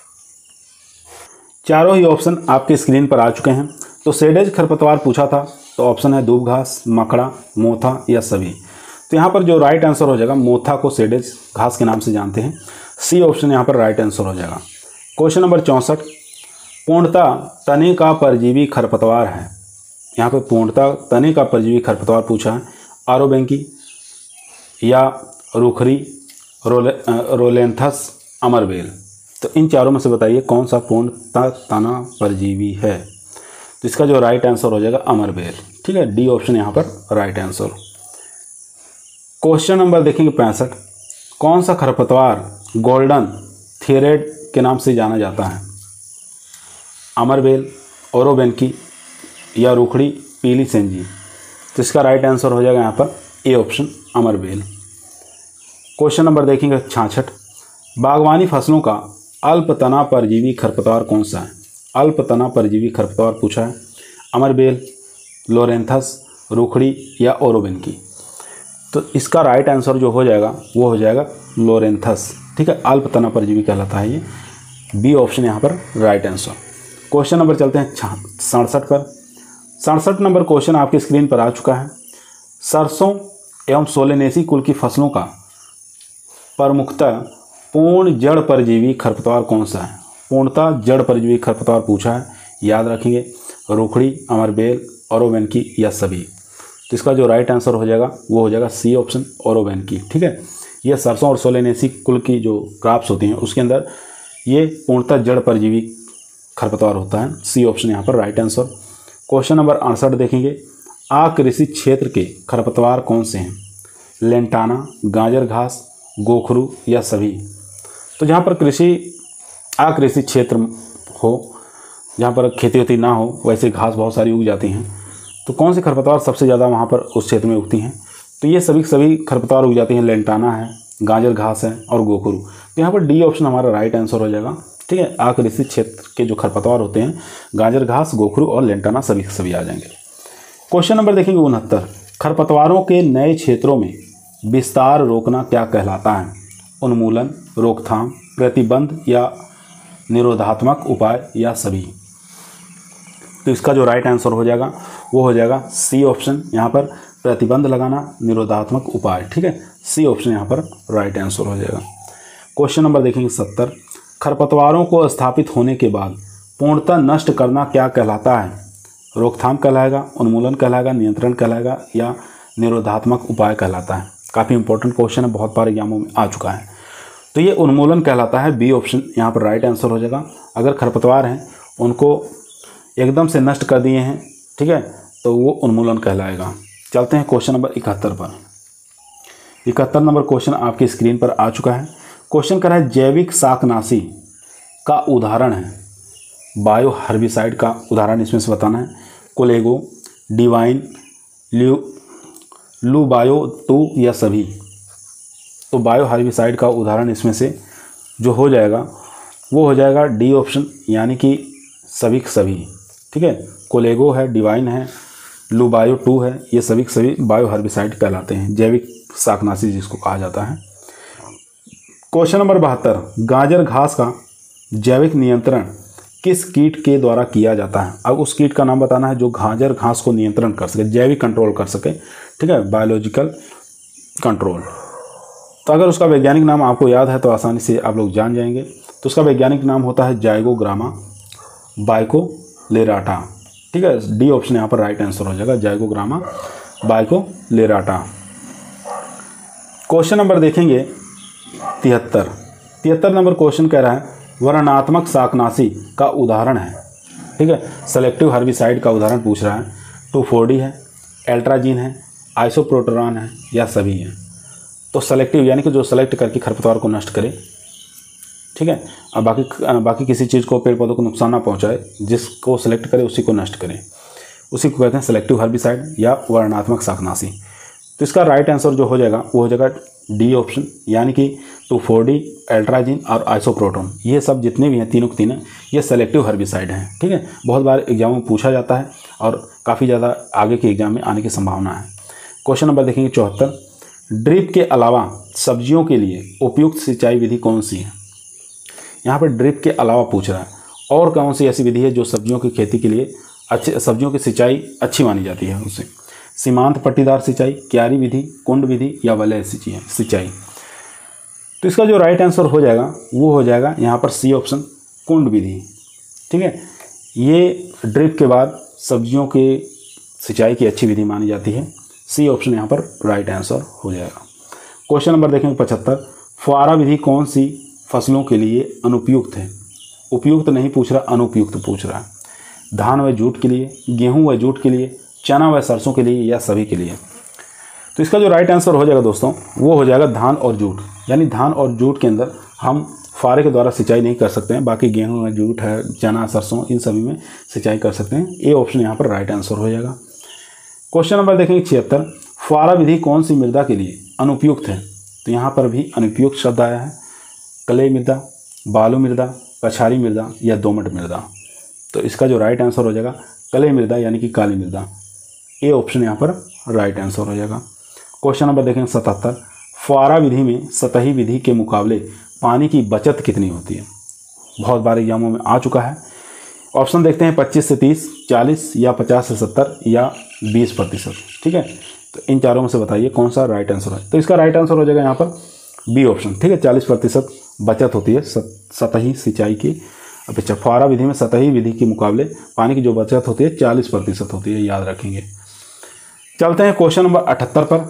चारों ही ऑप्शन आपके स्क्रीन पर आ चुके हैं। तो सेडेज खरपतवार पूछा था तो ऑप्शन है दूब घास, मकड़ा, मोथा या सभी। तो यहाँ पर जो राइट आंसर हो जाएगा, मोथा को सेडेज घास के नाम से जानते हैं, सी ऑप्शन यहाँ पर राइट आंसर हो जाएगा। क्वेश्चन नंबर चौंसठ, पूर्णतः तने का परजीवी खरपतवार है। यहाँ पर पूर्णतः तने का परजीवी खरपतवार पूछा है, आरोबैंकी या रुखरी, रोले रोलेंथस, अमरबेल। तो इन चारों में से बताइए कौन सा पूर्णतः तना परजीवी है। तो इसका जो राइट आंसर हो जाएगा अमरबेल। ठीक है, डी ऑप्शन यहाँ पर राइट आंसर। क्वेश्चन नंबर देखेंगे पैंसठ, कौन सा खरपतवार गोल्डन थीरेड के नाम से जाना जाता है। अमरबेल, ओरोबेंकी या रुखड़ी, पीली सेंजी। तो इसका राइट आंसर हो जाएगा यहाँ पर ए ऑप्शन अमरबेल। क्वेश्चन नंबर देखेंगे छियासठ, बागवानी फसलों का अल्पतना परजीवी खरपतवार कौन सा है। अल्पतना परजीवी खरपतवार पूछा है, अमरबेल, लोरेंथस, रुखड़ी या ओरोबेंकी। तो इसका राइट आंसर जो हो जाएगा वो हो जाएगा लोरेंथस। ठीक है, अल्पतना परजीवी कहलाता है ये, बी ऑप्शन यहाँ पर राइट आंसर। क्वेश्चन नंबर चलते हैं सड़सठ पर। सड़सठ नंबर क्वेश्चन आपकी स्क्रीन पर आ चुका है। सरसों एवं सोलेनेसी कुल की फसलों का प्रमुखतः पूर्ण जड़ परजीवी खरपतवार कौन सा है। पूर्णतः जड़ परजीवी खरपतवार पूछा है, याद रखेंगे रुखड़ी, अमरबेल, ओरोबेंकी या सभी। तो इसका जो राइट आंसर हो जाएगा वो हो जाएगा सी ऑप्शन ओरोबेंकी। ठीक है, ये सरसों और सोलेनेसी कुल की जो क्रॉप्स होती हैं उसके अंदर ये पूर्णतः जड़ परजीवी खरपतवार होता है, सी ऑप्शन यहाँ पर राइट आंसर। क्वेश्चन नंबर अड़सठ देखेंगे, आकृषि क्षेत्र के खरपतवार कौन से हैं। लेंटाना, गाजर घास, गोखरू या सभी। तो जहाँ पर कृषि आकृषि क्षेत्र हो, जहाँ पर खेती होती ना हो, वैसे घास बहुत सारी उग जाती हैं, तो कौन सी खरपतवार सबसे ज़्यादा वहाँ पर उस क्षेत्र में उगती हैं। तो ये सभी सभी खरपतवार उग जाती हैं, लेंटाना है, गाजर घास है और गोखरू। तो यहाँ पर डी ऑप्शन हमारा राइट आंसर हो जाएगा। ठीक है, आकृषि क्षेत्र के जो खरपतवार होते हैं गाजर घास, गोखरू और लेंटाना सभी सभी आ जाएंगे। क्वेश्चन नंबर देखेंगे उनहत्तर, खरपतवारों के नए क्षेत्रों में विस्तार रोकना क्या कहलाता है। उन्मूलन, रोकथाम, प्रतिबंध या निरोधात्मक उपाय या सभी। तो इसका जो राइट आंसर हो जाएगा वो हो जाएगा सी ऑप्शन, यहाँ पर प्रतिबंध लगाना, निरोधात्मक उपाय। ठीक है, सी ऑप्शन यहाँ पर राइट आंसर हो जाएगा। क्वेश्चन नंबर देखेंगे सत्तर, खरपतवारों को स्थापित होने के बाद पूर्णतः नष्ट करना क्या कहलाता है। रोकथाम कहलाएगा, उन्मूलन कहलाएगा, नियंत्रण कहलाएगा या निरोधात्मक उपाय कहलाता है। काफ़ी इंपॉर्टेंट क्वेश्चन है, बहुत बार एग्जामों में आ चुका है। तो ये उन्मूलन कहलाता है, बी ऑप्शन यहाँ पर राइट आंसर हो जाएगा। अगर खरपतवार हैं उनको एकदम से नष्ट कर दिए हैं, ठीक है, तो वो उन्मूलन कहलाएगा। चलते हैं क्वेश्चन नंबर इकहत्तर पर। इकहत्तर नंबर क्वेश्चन आपकी स्क्रीन पर आ चुका है। क्वेश्चन कर रहा है जैविक शाकनाशी का उदाहरण है। बायो हर्बिसाइड का उदाहरण इसमें से बताना है। कोलेगो, डिवाइन, ल्यू लू बायो टू या सभी। तो बायो हर्बिसाइड का उदाहरण इसमें से जो हो जाएगा वो हो जाएगा डी ऑप्शन, यानी कि सभी सभी। ठीक है, कोलेगो है, डिवाइन है, लू बायो टू है, ये सभी सभी बायो हर्बिसाइड कहलाते हैं, जैविक शाकनाशी जिसको कहा जाता है। क्वेश्चन नंबर बहत्तर, गाजर घास का जैविक नियंत्रण किस कीट के द्वारा किया जाता है। अब उस कीट का नाम बताना है जो गाजर घास को नियंत्रण कर सके, जैविक कंट्रोल कर सके। ठीक है, बायोलॉजिकल कंट्रोल। तो अगर उसका वैज्ञानिक नाम आपको याद है तो आसानी से आप लोग जान जाएंगे। तो उसका वैज्ञानिक नाम होता है जाइगोग्रामा बाइकोलेराटा। ठीक है, डी ऑप्शन यहाँ पर राइट आंसर हो जाएगा, जाइगोग्रामा बाइकोलेराटा। क्वेश्चन नंबर देखेंगे तिहत्तर। तिहत्तर नंबर क्वेश्चन कह रहा है वर्णनात्मक शाकनाशी का उदाहरण है। ठीक है, सेलेक्टिव हर्बिसाइड का उदाहरण पूछ रहा है। टू फोर डी है, एल्ट्राजीन है, आइसोप्रोटोरॉन है या सभी हैं। तो सेलेक्टिव यानी कि जो सेलेक्ट करके खरपतवार को नष्ट करे, ठीक है, और बाकी बाकी किसी चीज़ को, पेड़ पौधों को नुकसान ना पहुंचाए, जिसको सेलेक्ट करे उसी को नष्ट करें, उसी को कहते हैं सेलेक्टिव हर्बिसाइड या वर्णात्मक शाकनाशी। तो इसका राइट आंसर जो हो जाएगा वो हो जाएगा डी ऑप्शन, यानी कि टू फोर डी, एल्ट्राजीन और आइसोप्रोटोन, ये सब जितने भी हैं तीनों के तीनों ये सेलेक्टिव हर्बिसाइड हैं। ठीक है, बहुत बार एग्जाम में पूछा जाता है और काफ़ी ज़्यादा आगे के एग्जाम में आने की संभावना है। क्वेश्चन नंबर देखेंगे चौहत्तर, ड्रिप के अलावा सब्जियों के लिए उपयुक्त सिंचाई विधि कौन सी है। यहाँ पर ड्रिप के अलावा पूछ रहा है और कौन सी ऐसी विधि है जो सब्जियों की खेती के लिए अच्छे, सब्जियों की सिंचाई अच्छी मानी जाती है उससे। सीमांत पट्टीदार सिंचाई, क्यारी विधि, कुंड विधि या वलय सिंचाई। तो इसका जो राइट आंसर हो जाएगा वो हो जाएगा यहाँ पर सी ऑप्शन, कुंड विधि। ठीक है, ये ड्रिप के बाद सब्जियों के सिंचाई की अच्छी विधि मानी जाती है। सी ऑप्शन यहाँ पर राइट आंसर हो जाएगा। क्वेश्चन नंबर देखेंगे पचहत्तर, फुहारा विधि कौन सी फसलों के लिए अनुपयुक्त है। उपयुक्त नहीं पूछ रहा, अनुपयुक्त पूछ रहा है। धान व जूट के लिए, गेहूं व जूट के लिए, चना व सरसों के लिए या सभी के लिए। तो इसका जो राइट आंसर हो जाएगा दोस्तों वो हो जाएगा धान और जूट, यानी धान और जूट के अंदर हम फुहारे के द्वारा सिंचाई नहीं कर सकते हैं, बाकी गेहूं व जूट है, चना, सरसों, इन सभी में सिंचाई कर सकते हैं। ए ऑप्शन यहाँ पर राइट आंसर हो जाएगा। क्वेश्चन नंबर देखेंगे छिहत्तर, फुहारा विधि कौन सी मृदा के लिए अनुपयुक्त है। तो यहाँ पर भी अनुपयुक्त शब्द आया है, कलई मृदा, बालू मृदा, कछारी मृदा या दोमट मृदा। तो इसका जो राइट आंसर हो जाएगा कलई मृदा यानी कि काली मृदा। ए ऑप्शन यहाँ पर राइट आंसर हो जाएगा। क्वेश्चन नंबर देखेंगे सतहत्तर, फुहारा विधि में सतही विधि के मुकाबले पानी की बचत कितनी होती है। बहुत बार एग्जामों में आ चुका है। ऑप्शन देखते हैं पच्चीस से तीस, चालीस या पचास से सत्तर या बीस प्रतिशत। ठीक है, तो इन चारों में से बताइए कौन सा राइट आंसर है। तो इसका राइट आंसर हो जाएगा यहाँ पर बी ऑप्शन। ठीक है, चालीस प्रतिशत बचत होती है सतही सिंचाई की अपेक्षा। फुहारा विधि में सतही विधि के मुकाबले पानी की जो बचत होती है चालीस प्रतिशत होती है, याद रखेंगे। चलते हैं क्वेश्चन नंबर अठहत्तर पर।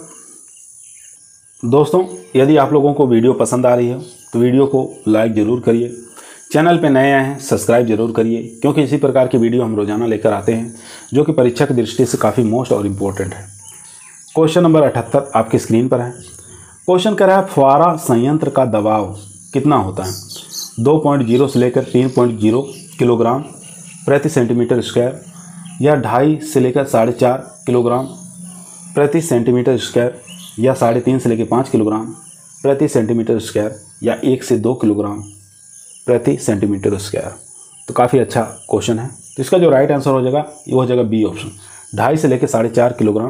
दोस्तों, यदि आप लोगों को वीडियो पसंद आ रही है तो वीडियो को लाइक ज़रूर करिए। चैनल पे नए आए हैं सब्सक्राइब जरूर करिए, क्योंकि इसी प्रकार की वीडियो हम रोजाना लेकर आते हैं जो कि परीक्षा की दृष्टि से काफ़ी मोस्ट और इम्पोर्टेंट है। क्वेश्चन नंबर अठहत्तर आपकी स्क्रीन पर है। क्वेश्चन कह रहा है फुहारा संयंत्र का दबाव कितना होता है। दो पॉइंट जीरो से लेकर तीन पॉइंट जीरो किलोग्राम प्रति सेंटीमीटर स्क्वायर या ढाई से लेकर साढ़े चार किलोग्राम प्रति सेंटीमीटर स्क्वायर या साढ़े तीन से लेकर पाँच किलोग्राम प्रति सेंटीमीटर स्क्वायर या एक से दो किलोग्राम प्रति सेंटीमीटर स्क्वायर। तो काफ़ी अच्छा क्वेश्चन है। तो इसका जो राइट आंसर हो जाएगा ये हो जाएगा बी ऑप्शन, ढाई से लेकर साढ़े चार किलोग्राम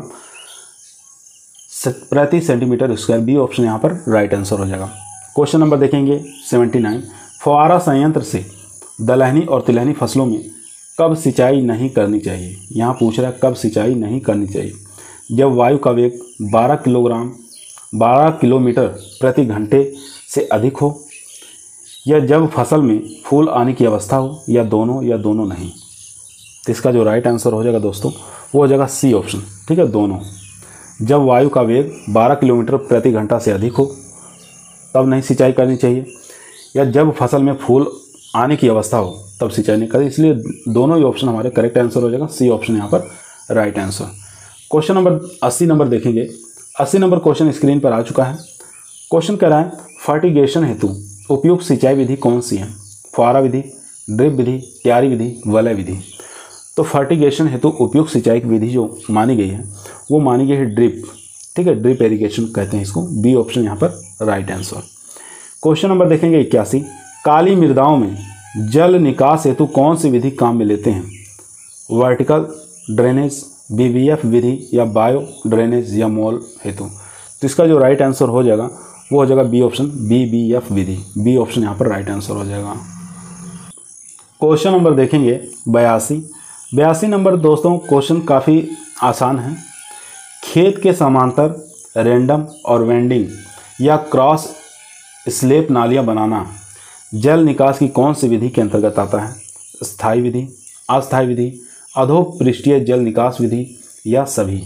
प्रति सेंटीमीटर स्क्वायर। बी ऑप्शन यहाँ पर राइट आंसर हो जाएगा। क्वेश्चन नंबर देखेंगे सेवेंटी नाइन, फुहारा संयंत्र से दलहनी और तिलहनी फसलों में कब सिंचाई नहीं करनी चाहिए। यहाँ पूछ रहा है कब सिंचाई नहीं करनी चाहिए। जब वायु का वेग बारह किलोग्राम बारह किलोमीटर प्रति घंटे से अधिक हो, या जब फसल में फूल आने की अवस्था हो, या दोनों या दोनों नहीं। तो इसका जो राइट आंसर हो जाएगा दोस्तों वो हो जाएगा सी ऑप्शन। ठीक है, दोनों। जब वायु का वेग बारह किलोमीटर प्रति घंटा से अधिक हो तब नहीं सिंचाई करनी चाहिए, या जब फसल में फूल आने की अवस्था हो तब सिंचाई नहीं करें। इसलिए दोनों ही ऑप्शन हमारे करेक्ट आंसर हो जाएगा। सी ऑप्शन यहाँ पर राइट आंसर। क्वेश्चन नंबर अस्सी नंबर देखेंगे। अस्सी नंबर क्वेश्चन स्क्रीन पर आ चुका है। क्वेश्चन कह रहा है फर्टिगेशन हेतु उपयुक्त सिंचाई विधि कौन सी है। फुहारा विधि, ड्रिप विधि, क्यारी विधि, वलय विधि। तो फर्टिगेशन हेतु उपयुक्त सिंचाई की विधि जो मानी गई है वो मानी गई है ड्रिप। ठीक है, ड्रिप इरिगेशन कहते हैं इसको। बी ऑप्शन यहाँ पर राइट आंसर। क्वेश्चन नंबर देखेंगे इक्यासी, काली मृदाओं में जल निकास हेतु कौन सी विधि काम में लेते हैं। Vertical drainage, B B F विधि या बायो ड्रेनेज या मॉल हेतु। तो इसका जो राइट आंसर हो जाएगा वो हो जाएगा B option, B B F विधि। बी ऑप्शन यहाँ पर राइट आंसर हो जाएगा। क्वेश्चन नंबर देखेंगे बयासी। बयासी नंबर दोस्तों क्वेश्चन काफ़ी आसान है। खेत के समांतर रैंडम और वेंडिंग या क्रॉस स्लेप नालियाँ बनाना जल निकास की कौन सी विधि के अंतर्गत आता है। स्थायी विधि, अस्थायी विधि, अधोपृष्ठीय जल निकास विधि या सभी।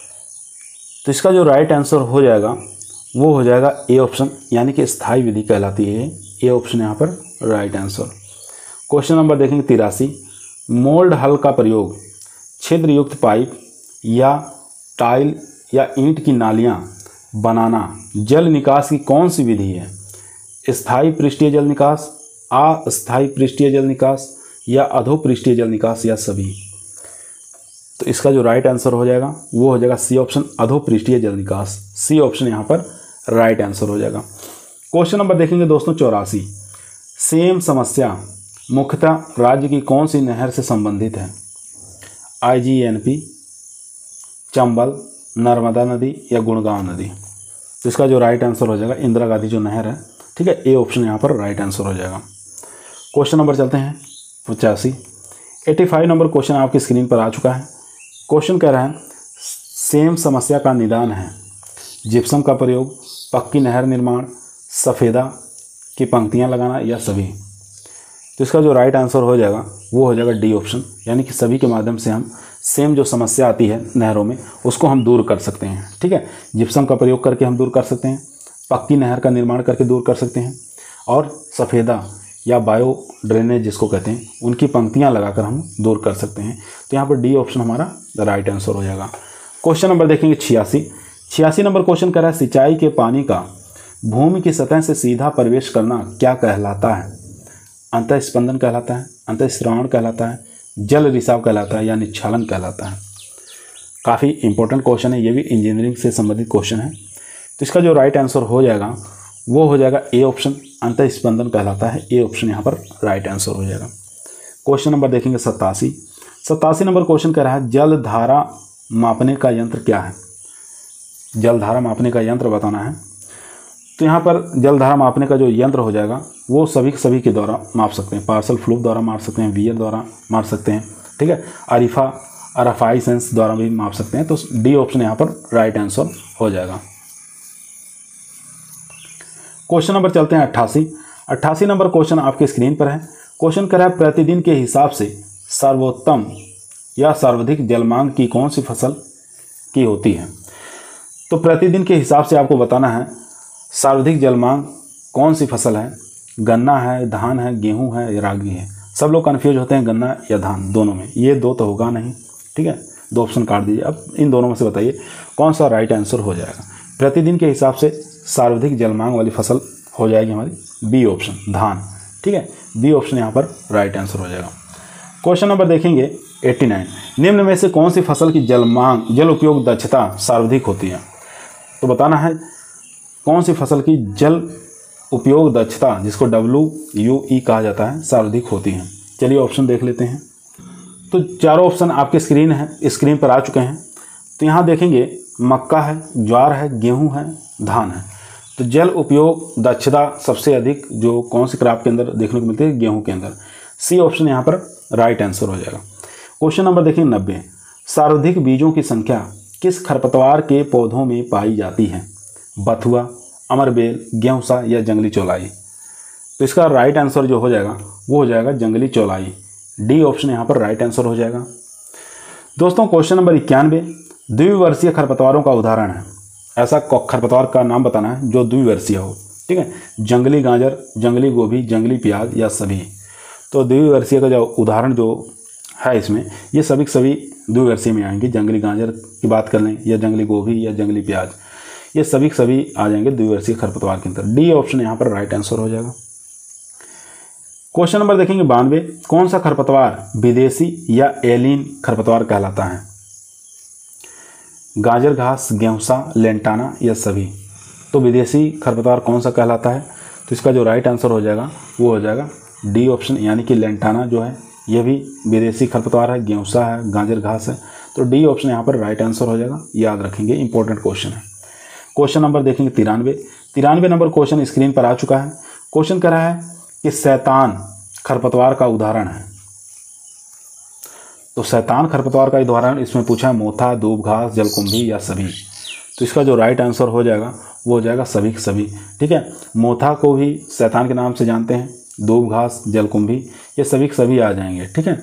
तो इसका जो राइट आंसर हो जाएगा वो हो जाएगा ए ऑप्शन, यानी कि स्थायी विधि कहलाती है। ए ऑप्शन यहाँ पर राइट आंसर। क्वेश्चन नंबर देखेंगे तिरासी, मोल्ड हल का प्रयोग छिद्र युक्त पाइप या टाइल या ईंट की नालियाँ बनाना जल निकास की कौन सी विधि है? स्थायी पृष्ठीय जल निकास, अस्थायी पृष्ठीय जल निकास या अधोपृष्ठीय जल निकास या सभी? तो इसका जो राइट आंसर हो जाएगा वो हो जाएगा सी ऑप्शन, अधोपृष्ठीय जल निकास। सी ऑप्शन यहाँ पर राइट आंसर हो जाएगा। क्वेश्चन नंबर देखेंगे दोस्तों चौरासी। सेम समस्या मुख्यतः राज्य की कौन सी नहर से संबंधित है? I G N P, Chambal, Narmada नदी या गुड़गांव नदी? तो इसका जो राइट आंसर हो जाएगा इंदिरा गांधी जो नहर है, ठीक है, ए ऑप्शन यहाँ पर राइट आंसर हो जाएगा। क्वेश्चन नंबर चलते हैं पचासी। पचासी नंबर क्वेश्चन आपकी स्क्रीन पर आ चुका है। क्वेश्चन कह रहा है सेम समस्या का निदान है जिप्सम का प्रयोग, पक्की नहर निर्माण, सफ़ेदा की पंक्तियाँ लगाना या सभी? तो इसका जो राइट आंसर हो जाएगा वो हो जाएगा डी ऑप्शन, यानी कि सभी के माध्यम से हम सेम जो समस्या आती है नहरों में उसको हम दूर कर सकते हैं। ठीक है, जिप्सम का प्रयोग करके हम दूर कर सकते हैं, पक्की नहर का निर्माण करके दूर कर सकते हैं, और सफ़ेदा या बायो ड्रेनेज जिसको कहते हैं उनकी पंक्तियां लगाकर हम दूर कर सकते हैं। तो यहाँ पर डी ऑप्शन हमारा राइट आंसर हो जाएगा। क्वेश्चन नंबर देखेंगे छियासी। छियासी नंबर क्वेश्चन कर रहा है सिंचाई के पानी का भूमि की सतह से सीधा प्रवेश करना क्या कहलाता है? अंतःस्पंदन कहलाता है, अंतःस्रावण कहलाता है, जल रिसाव कहलाता है या निच्छालन कहलाता है? काफ़ी इंपॉर्टेंट क्वेश्चन है, ये भी इंजीनियरिंग से संबंधित क्वेश्चन है। तो इसका जो राइट आंसर हो जाएगा वो हो जाएगा ए ऑप्शन, अंतःस्पंदन कहलाता है। ए ऑप्शन यहाँ पर राइट आंसर हो जाएगा। क्वेश्चन नंबर देखेंगे सत्तासी। सत्तासी नंबर क्वेश्चन कह रहा है जल धारा मापने का यंत्र क्या है? जल धारा मापने का यंत्र बताना है। तो यहाँ पर जल धारा मापने का जो यंत्र हो जाएगा वो सभी सभी के द्वारा माप सकते हैं। पार्सल फ्लूक द्वारा माप सकते हैं, वियर द्वारा माप सकते हैं, ठीक है, अरिफा अरफाई सेंस द्वारा भी माप सकते हैं। तो डी ऑप्शन यहाँ पर राइट आंसर हो जाएगा। क्वेश्चन नंबर चलते हैं अट्ठासी। अट्ठासी नंबर क्वेश्चन आपके स्क्रीन पर है। क्वेश्चन कर रहा है प्रतिदिन के हिसाब से सर्वोत्तम या सर्वाधिक जलमांग की कौन सी फसल की होती है? तो प्रतिदिन के हिसाब से आपको बताना है सर्वाधिक जलमांग कौन सी फसल है। गन्ना है, धान है, गेहूं है या रागी है? सब लोग कन्फ्यूज होते हैं गन्ना या धान दोनों में, ये दो तो होगा नहीं, ठीक है, दो ऑप्शन काट दीजिए। अब इन दोनों में से बताइए कौन सा राइट आंसर हो जाएगा। प्रतिदिन के हिसाब से सर्वाधिक जलमांग वाली फसल हो जाएगी हमारी बी ऑप्शन, धान, ठीक है, बी ऑप्शन यहाँ पर राइट आंसर हो जाएगा। क्वेश्चन नंबर देखेंगे नवासी। निम्न में से कौन सी फसल की जलमांग जल उपयोग दक्षता सर्वाधिक होती है? तो बताना है कौन सी फसल की जल उपयोग दक्षता, जिसको डब्ल्यू यू ई कहा जाता है, सर्वाधिक होती है। चलिए ऑप्शन देख लेते हैं। तो चारों ऑप्शन आपके स्क्रीन है स्क्रीन पर आ चुके हैं। तो यहाँ देखेंगे मक्का है, ज्वार है, गेहूं है, धान है। तो जल उपयोग दक्षता सबसे अधिक जो कौन सी क्रॉप के अंदर देखने को मिलती है? गेहूं के अंदर। सी ऑप्शन यहाँ पर राइट आंसर हो जाएगा। क्वेश्चन नंबर देखेंगे नब्बे। सर्वाधिक बीजों की संख्या किस खरपतवार के पौधों में पाई जाती है? बथुआ, अमरबेल, गेहूंसा या जंगली चौलाई? तो इसका राइट आंसर जो हो जाएगा वो हो जाएगा जंगली चौलाई। डी ऑप्शन यहाँ पर राइट आंसर हो जाएगा। दोस्तों क्वेश्चन नंबर इक्यानवे। द्विवर्षीय खरपतवारों का उदाहरण है। ऐसा खरपतवार का नाम बताना है जो द्विवर्षीय हो, ठीक है, जंगली गाजर, जंगली गोभी, जंगली प्याज या सभी? तो द्विवर्षीय का जो उदाहरण जो है इसमें ये सभी सभी द्विवर्षीय में आएंगे। जंगली गाजर की बात कर लें या जंगली गोभी या जंगली प्याज, ये सभी सभी आ जाएंगे द्विवर्षीय खरपतवार के अंदर। डी ऑप्शन यहाँ पर राइट आंसर हो जाएगा। क्वेश्चन नंबर देखेंगे बानवे। कौन सा खरपतवार विदेशी या एलियन खरपतवार कहलाता है? गाजर घास, गेहूंसा, लेंटाना या सभी? तो विदेशी खरपतवार कौन सा कहलाता है? तो इसका जो राइट आंसर हो जाएगा वो हो जाएगा डी ऑप्शन, यानी कि लेंटाना जो है यह भी विदेशी खरपतवार है, गेहूंसा है, गाजर घास है। तो डी ऑप्शन यहाँ पर राइट आंसर हो जाएगा। याद रखेंगे, इंपॉर्टेंट क्वेश्चन है। क्वेश्चन नंबर देखेंगे तिरानवे। तिरानवे नंबर क्वेश्चन स्क्रीन पर आ चुका है। क्वेश्चन कर रहा है कि शैतान खरपतवार का उदाहरण है। तो शैतान खरपतवार का उदाहरण इसमें पूछा है मोथा, दूब घास, जलकुंभी या सभी? तो इसका जो राइट आंसर हो जाएगा वो हो जाएगा सभी के सभी, ठीक है। मोथा को भी शैतान के नाम से जानते हैं, दूब घास, जलकुंभी, ये सभी के सभी आ जाएंगे, ठीक है।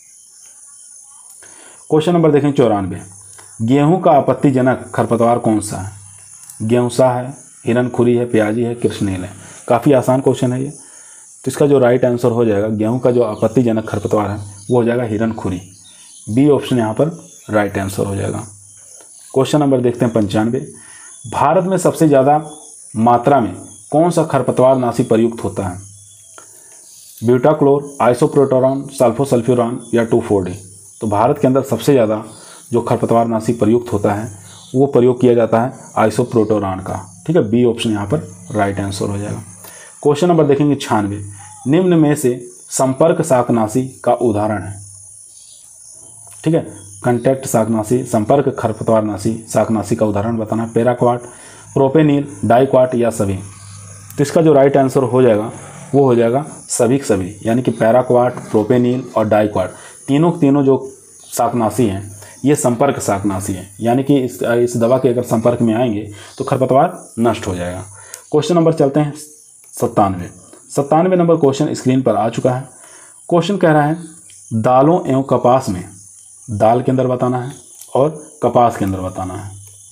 क्वेश्चन नंबर देखें चौरानवे। गेहूं का आपत्तिजनक खरपतवार कौन सा है? गेहूंसा है, हिरनखुरी है, प्याजी है, कृष्णेल है? काफ़ी आसान क्वेश्चन है ये। तो इसका जो राइट आंसर हो जाएगा गेहूं का जो आपत्तिजनक खरपतवार है वो हो जाएगा हिरनखुरी। बी ऑप्शन यहाँ पर राइट आंसर हो जाएगा। क्वेश्चन नंबर देखते हैं पंचानवे। भारत में सबसे ज़्यादा मात्रा में कौन सा खरपतवार नाशी प्रयुक्त होता है? ब्यूटाक्लोर, आइसोप्रोटोरॉन, सल्फोसल्फ्यूरान या टू फोर डी। तो भारत के अंदर सबसे ज़्यादा जो खरपतवार नाशी प्रयुक्त होता है वो प्रयोग किया जाता है आइसोप्रोटोरॉन का। ठीक है, बी ऑप्शन यहाँ पर राइट आंसर हो जाएगा। क्वेश्चन नंबर देखेंगे छियानवे। निम्न में से संपर्क शाकनाशी का उदाहरण है। ठीक है, कंटैक्ट शाकनाशी, संपर्क खरपतवारनाशी शाकनाशी का उदाहरण बताना है। पैराक्वाट, प्रोपेनिल, डाइक्वाट या सभी। तो इसका जो राइट आंसर हो जाएगा वो हो जाएगा सभी सभी, यानी कि पैराक्वाट, प्रोपेनिल और डाइक्वाट तीनों तीनों जो शाकनाशी हैं ये संपर्क शाकनाशी है, यानी कि इस इस दवा के अगर संपर्क में आएंगे तो खरपतवार नष्ट हो जाएगा। क्वेश्चन नंबर चलते हैं सत्तानवे। सत्तानवे नंबर क्वेश्चन स्क्रीन पर आ चुका है। क्वेश्चन कह रहा है दालों एवं कपास में, दाल के अंदर बताना है और कपास के अंदर बताना है।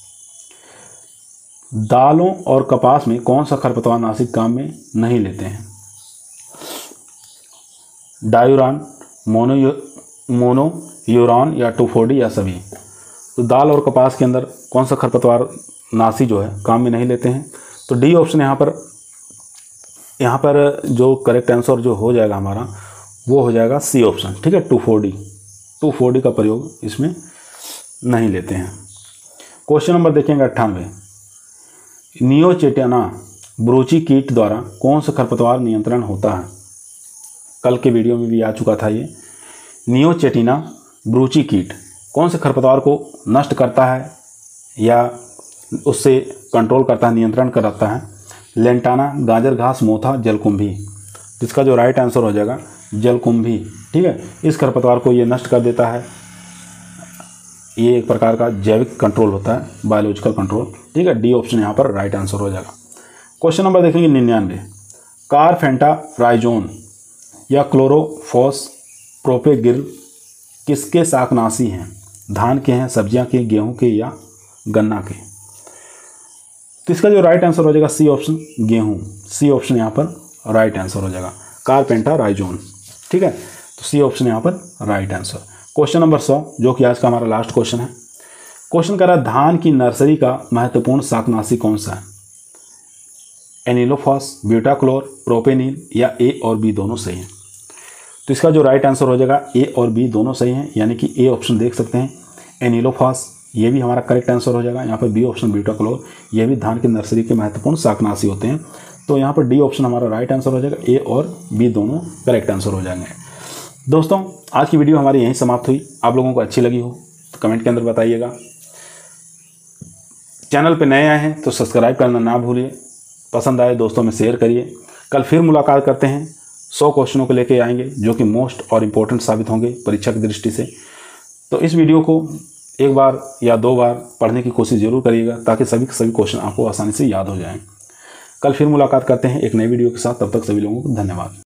दालों और कपास में कौन सा खरपतवार नाशी काम में नहीं लेते हैं? डायूरान, मोनो मोनो यूरान या टू फोर डी या सभी। तो दाल और कपास के अंदर कौन सा खरपतवार नाशी जो है काम में नहीं लेते हैं? तो डी ऑप्शन यहाँ पर यहाँ पर जो करेक्ट आंसर जो हो जाएगा हमारा वो हो जाएगा सी ऑप्शन। ठीक है, two four D two four D का प्रयोग इसमें नहीं लेते हैं। क्वेश्चन नंबर देखेंगे अट्ठानवे। नियोचेटिना ब्रूची कीट द्वारा कौन सा खरपतवार नियंत्रण होता है? कल के वीडियो में भी आ चुका था ये। नियोचेटिना ब्रूची कीट कौन से खरपतवार को नष्ट करता है या उससे कंट्रोल करता है, नियंत्रण करता है? लेंटाना, गाजर घास, मोथा, जलकुंभी। जिसका जो राइट आंसर हो जाएगा जलकुंभी। ठीक है, इस खरपतवार को ये नष्ट कर देता है। ये एक प्रकार का जैविक कंट्रोल होता है, बायोलॉजिकल कंट्रोल। ठीक है, डी ऑप्शन यहाँ पर राइट आंसर हो जाएगा। क्वेश्चन नंबर देखेंगे निन्यानवे। कार्फेंटाराइजोन या क्लोरोफॉस प्रोपेगिल किसके शाकनाशी हैं? धान के हैं, सब्जियां के, गेहूं के या गन्ना के? तो इसका जो राइट आंसर हो जाएगा सी ऑप्शन, गेहूं। सी ऑप्शन यहाँ पर राइट आंसर हो जाएगा, कार्पेंटाराइजोन। ठीक है, तो सी ऑप्शन यहाँ पर राइट आंसर। क्वेश्चन नंबर सौ, जो कि आज का हमारा लास्ट क्वेश्चन है। क्वेश्चन कर रहा है धान की नर्सरी का महत्वपूर्ण शाकनाशी कौन सा है? एनिलोफॉस, ब्यूटाक्लोर, प्रोपेनिल या ए और बी दोनों सही हैं? तो इसका जो राइट आंसर हो जाएगा ए और बी दोनों सही हैं, यानी कि ए ऑप्शन देख सकते हैं एनिलोफॉस, ये भी हमारा करेक्ट आंसर हो जाएगा। यहाँ पर बी ऑप्शन ब्यूटाक्लोर, ये भी धान की नर्सरी के महत्वपूर्ण शाकनाशी होते हैं। तो यहाँ पर डी ऑप्शन हमारा राइट आंसर हो जाएगा, ए और बी दोनों करेक्ट आंसर हो जाएंगे। दोस्तों, आज की वीडियो हमारी यहीं समाप्त हुई। आप लोगों को अच्छी लगी हो तो कमेंट के अंदर बताइएगा। चैनल पे नए आए हैं तो सब्सक्राइब करना ना भूलिए। पसंद आए दोस्तों में शेयर करिए। कल फिर मुलाकात करते हैं। सौ क्वेश्चनों को लेके आएंगे जो कि मोस्ट और इम्पोर्टेंट साबित होंगे परीक्षा की दृष्टि से। तो इस वीडियो को एक बार या दो बार पढ़ने की कोशिश जरूर करिएगा ताकि सभी सभी क्वेश्चन आपको आसानी से याद हो जाएं। कल फिर मुलाकात करते हैं एक नई वीडियो के साथ। तब तक सभी लोगों को धन्यवाद।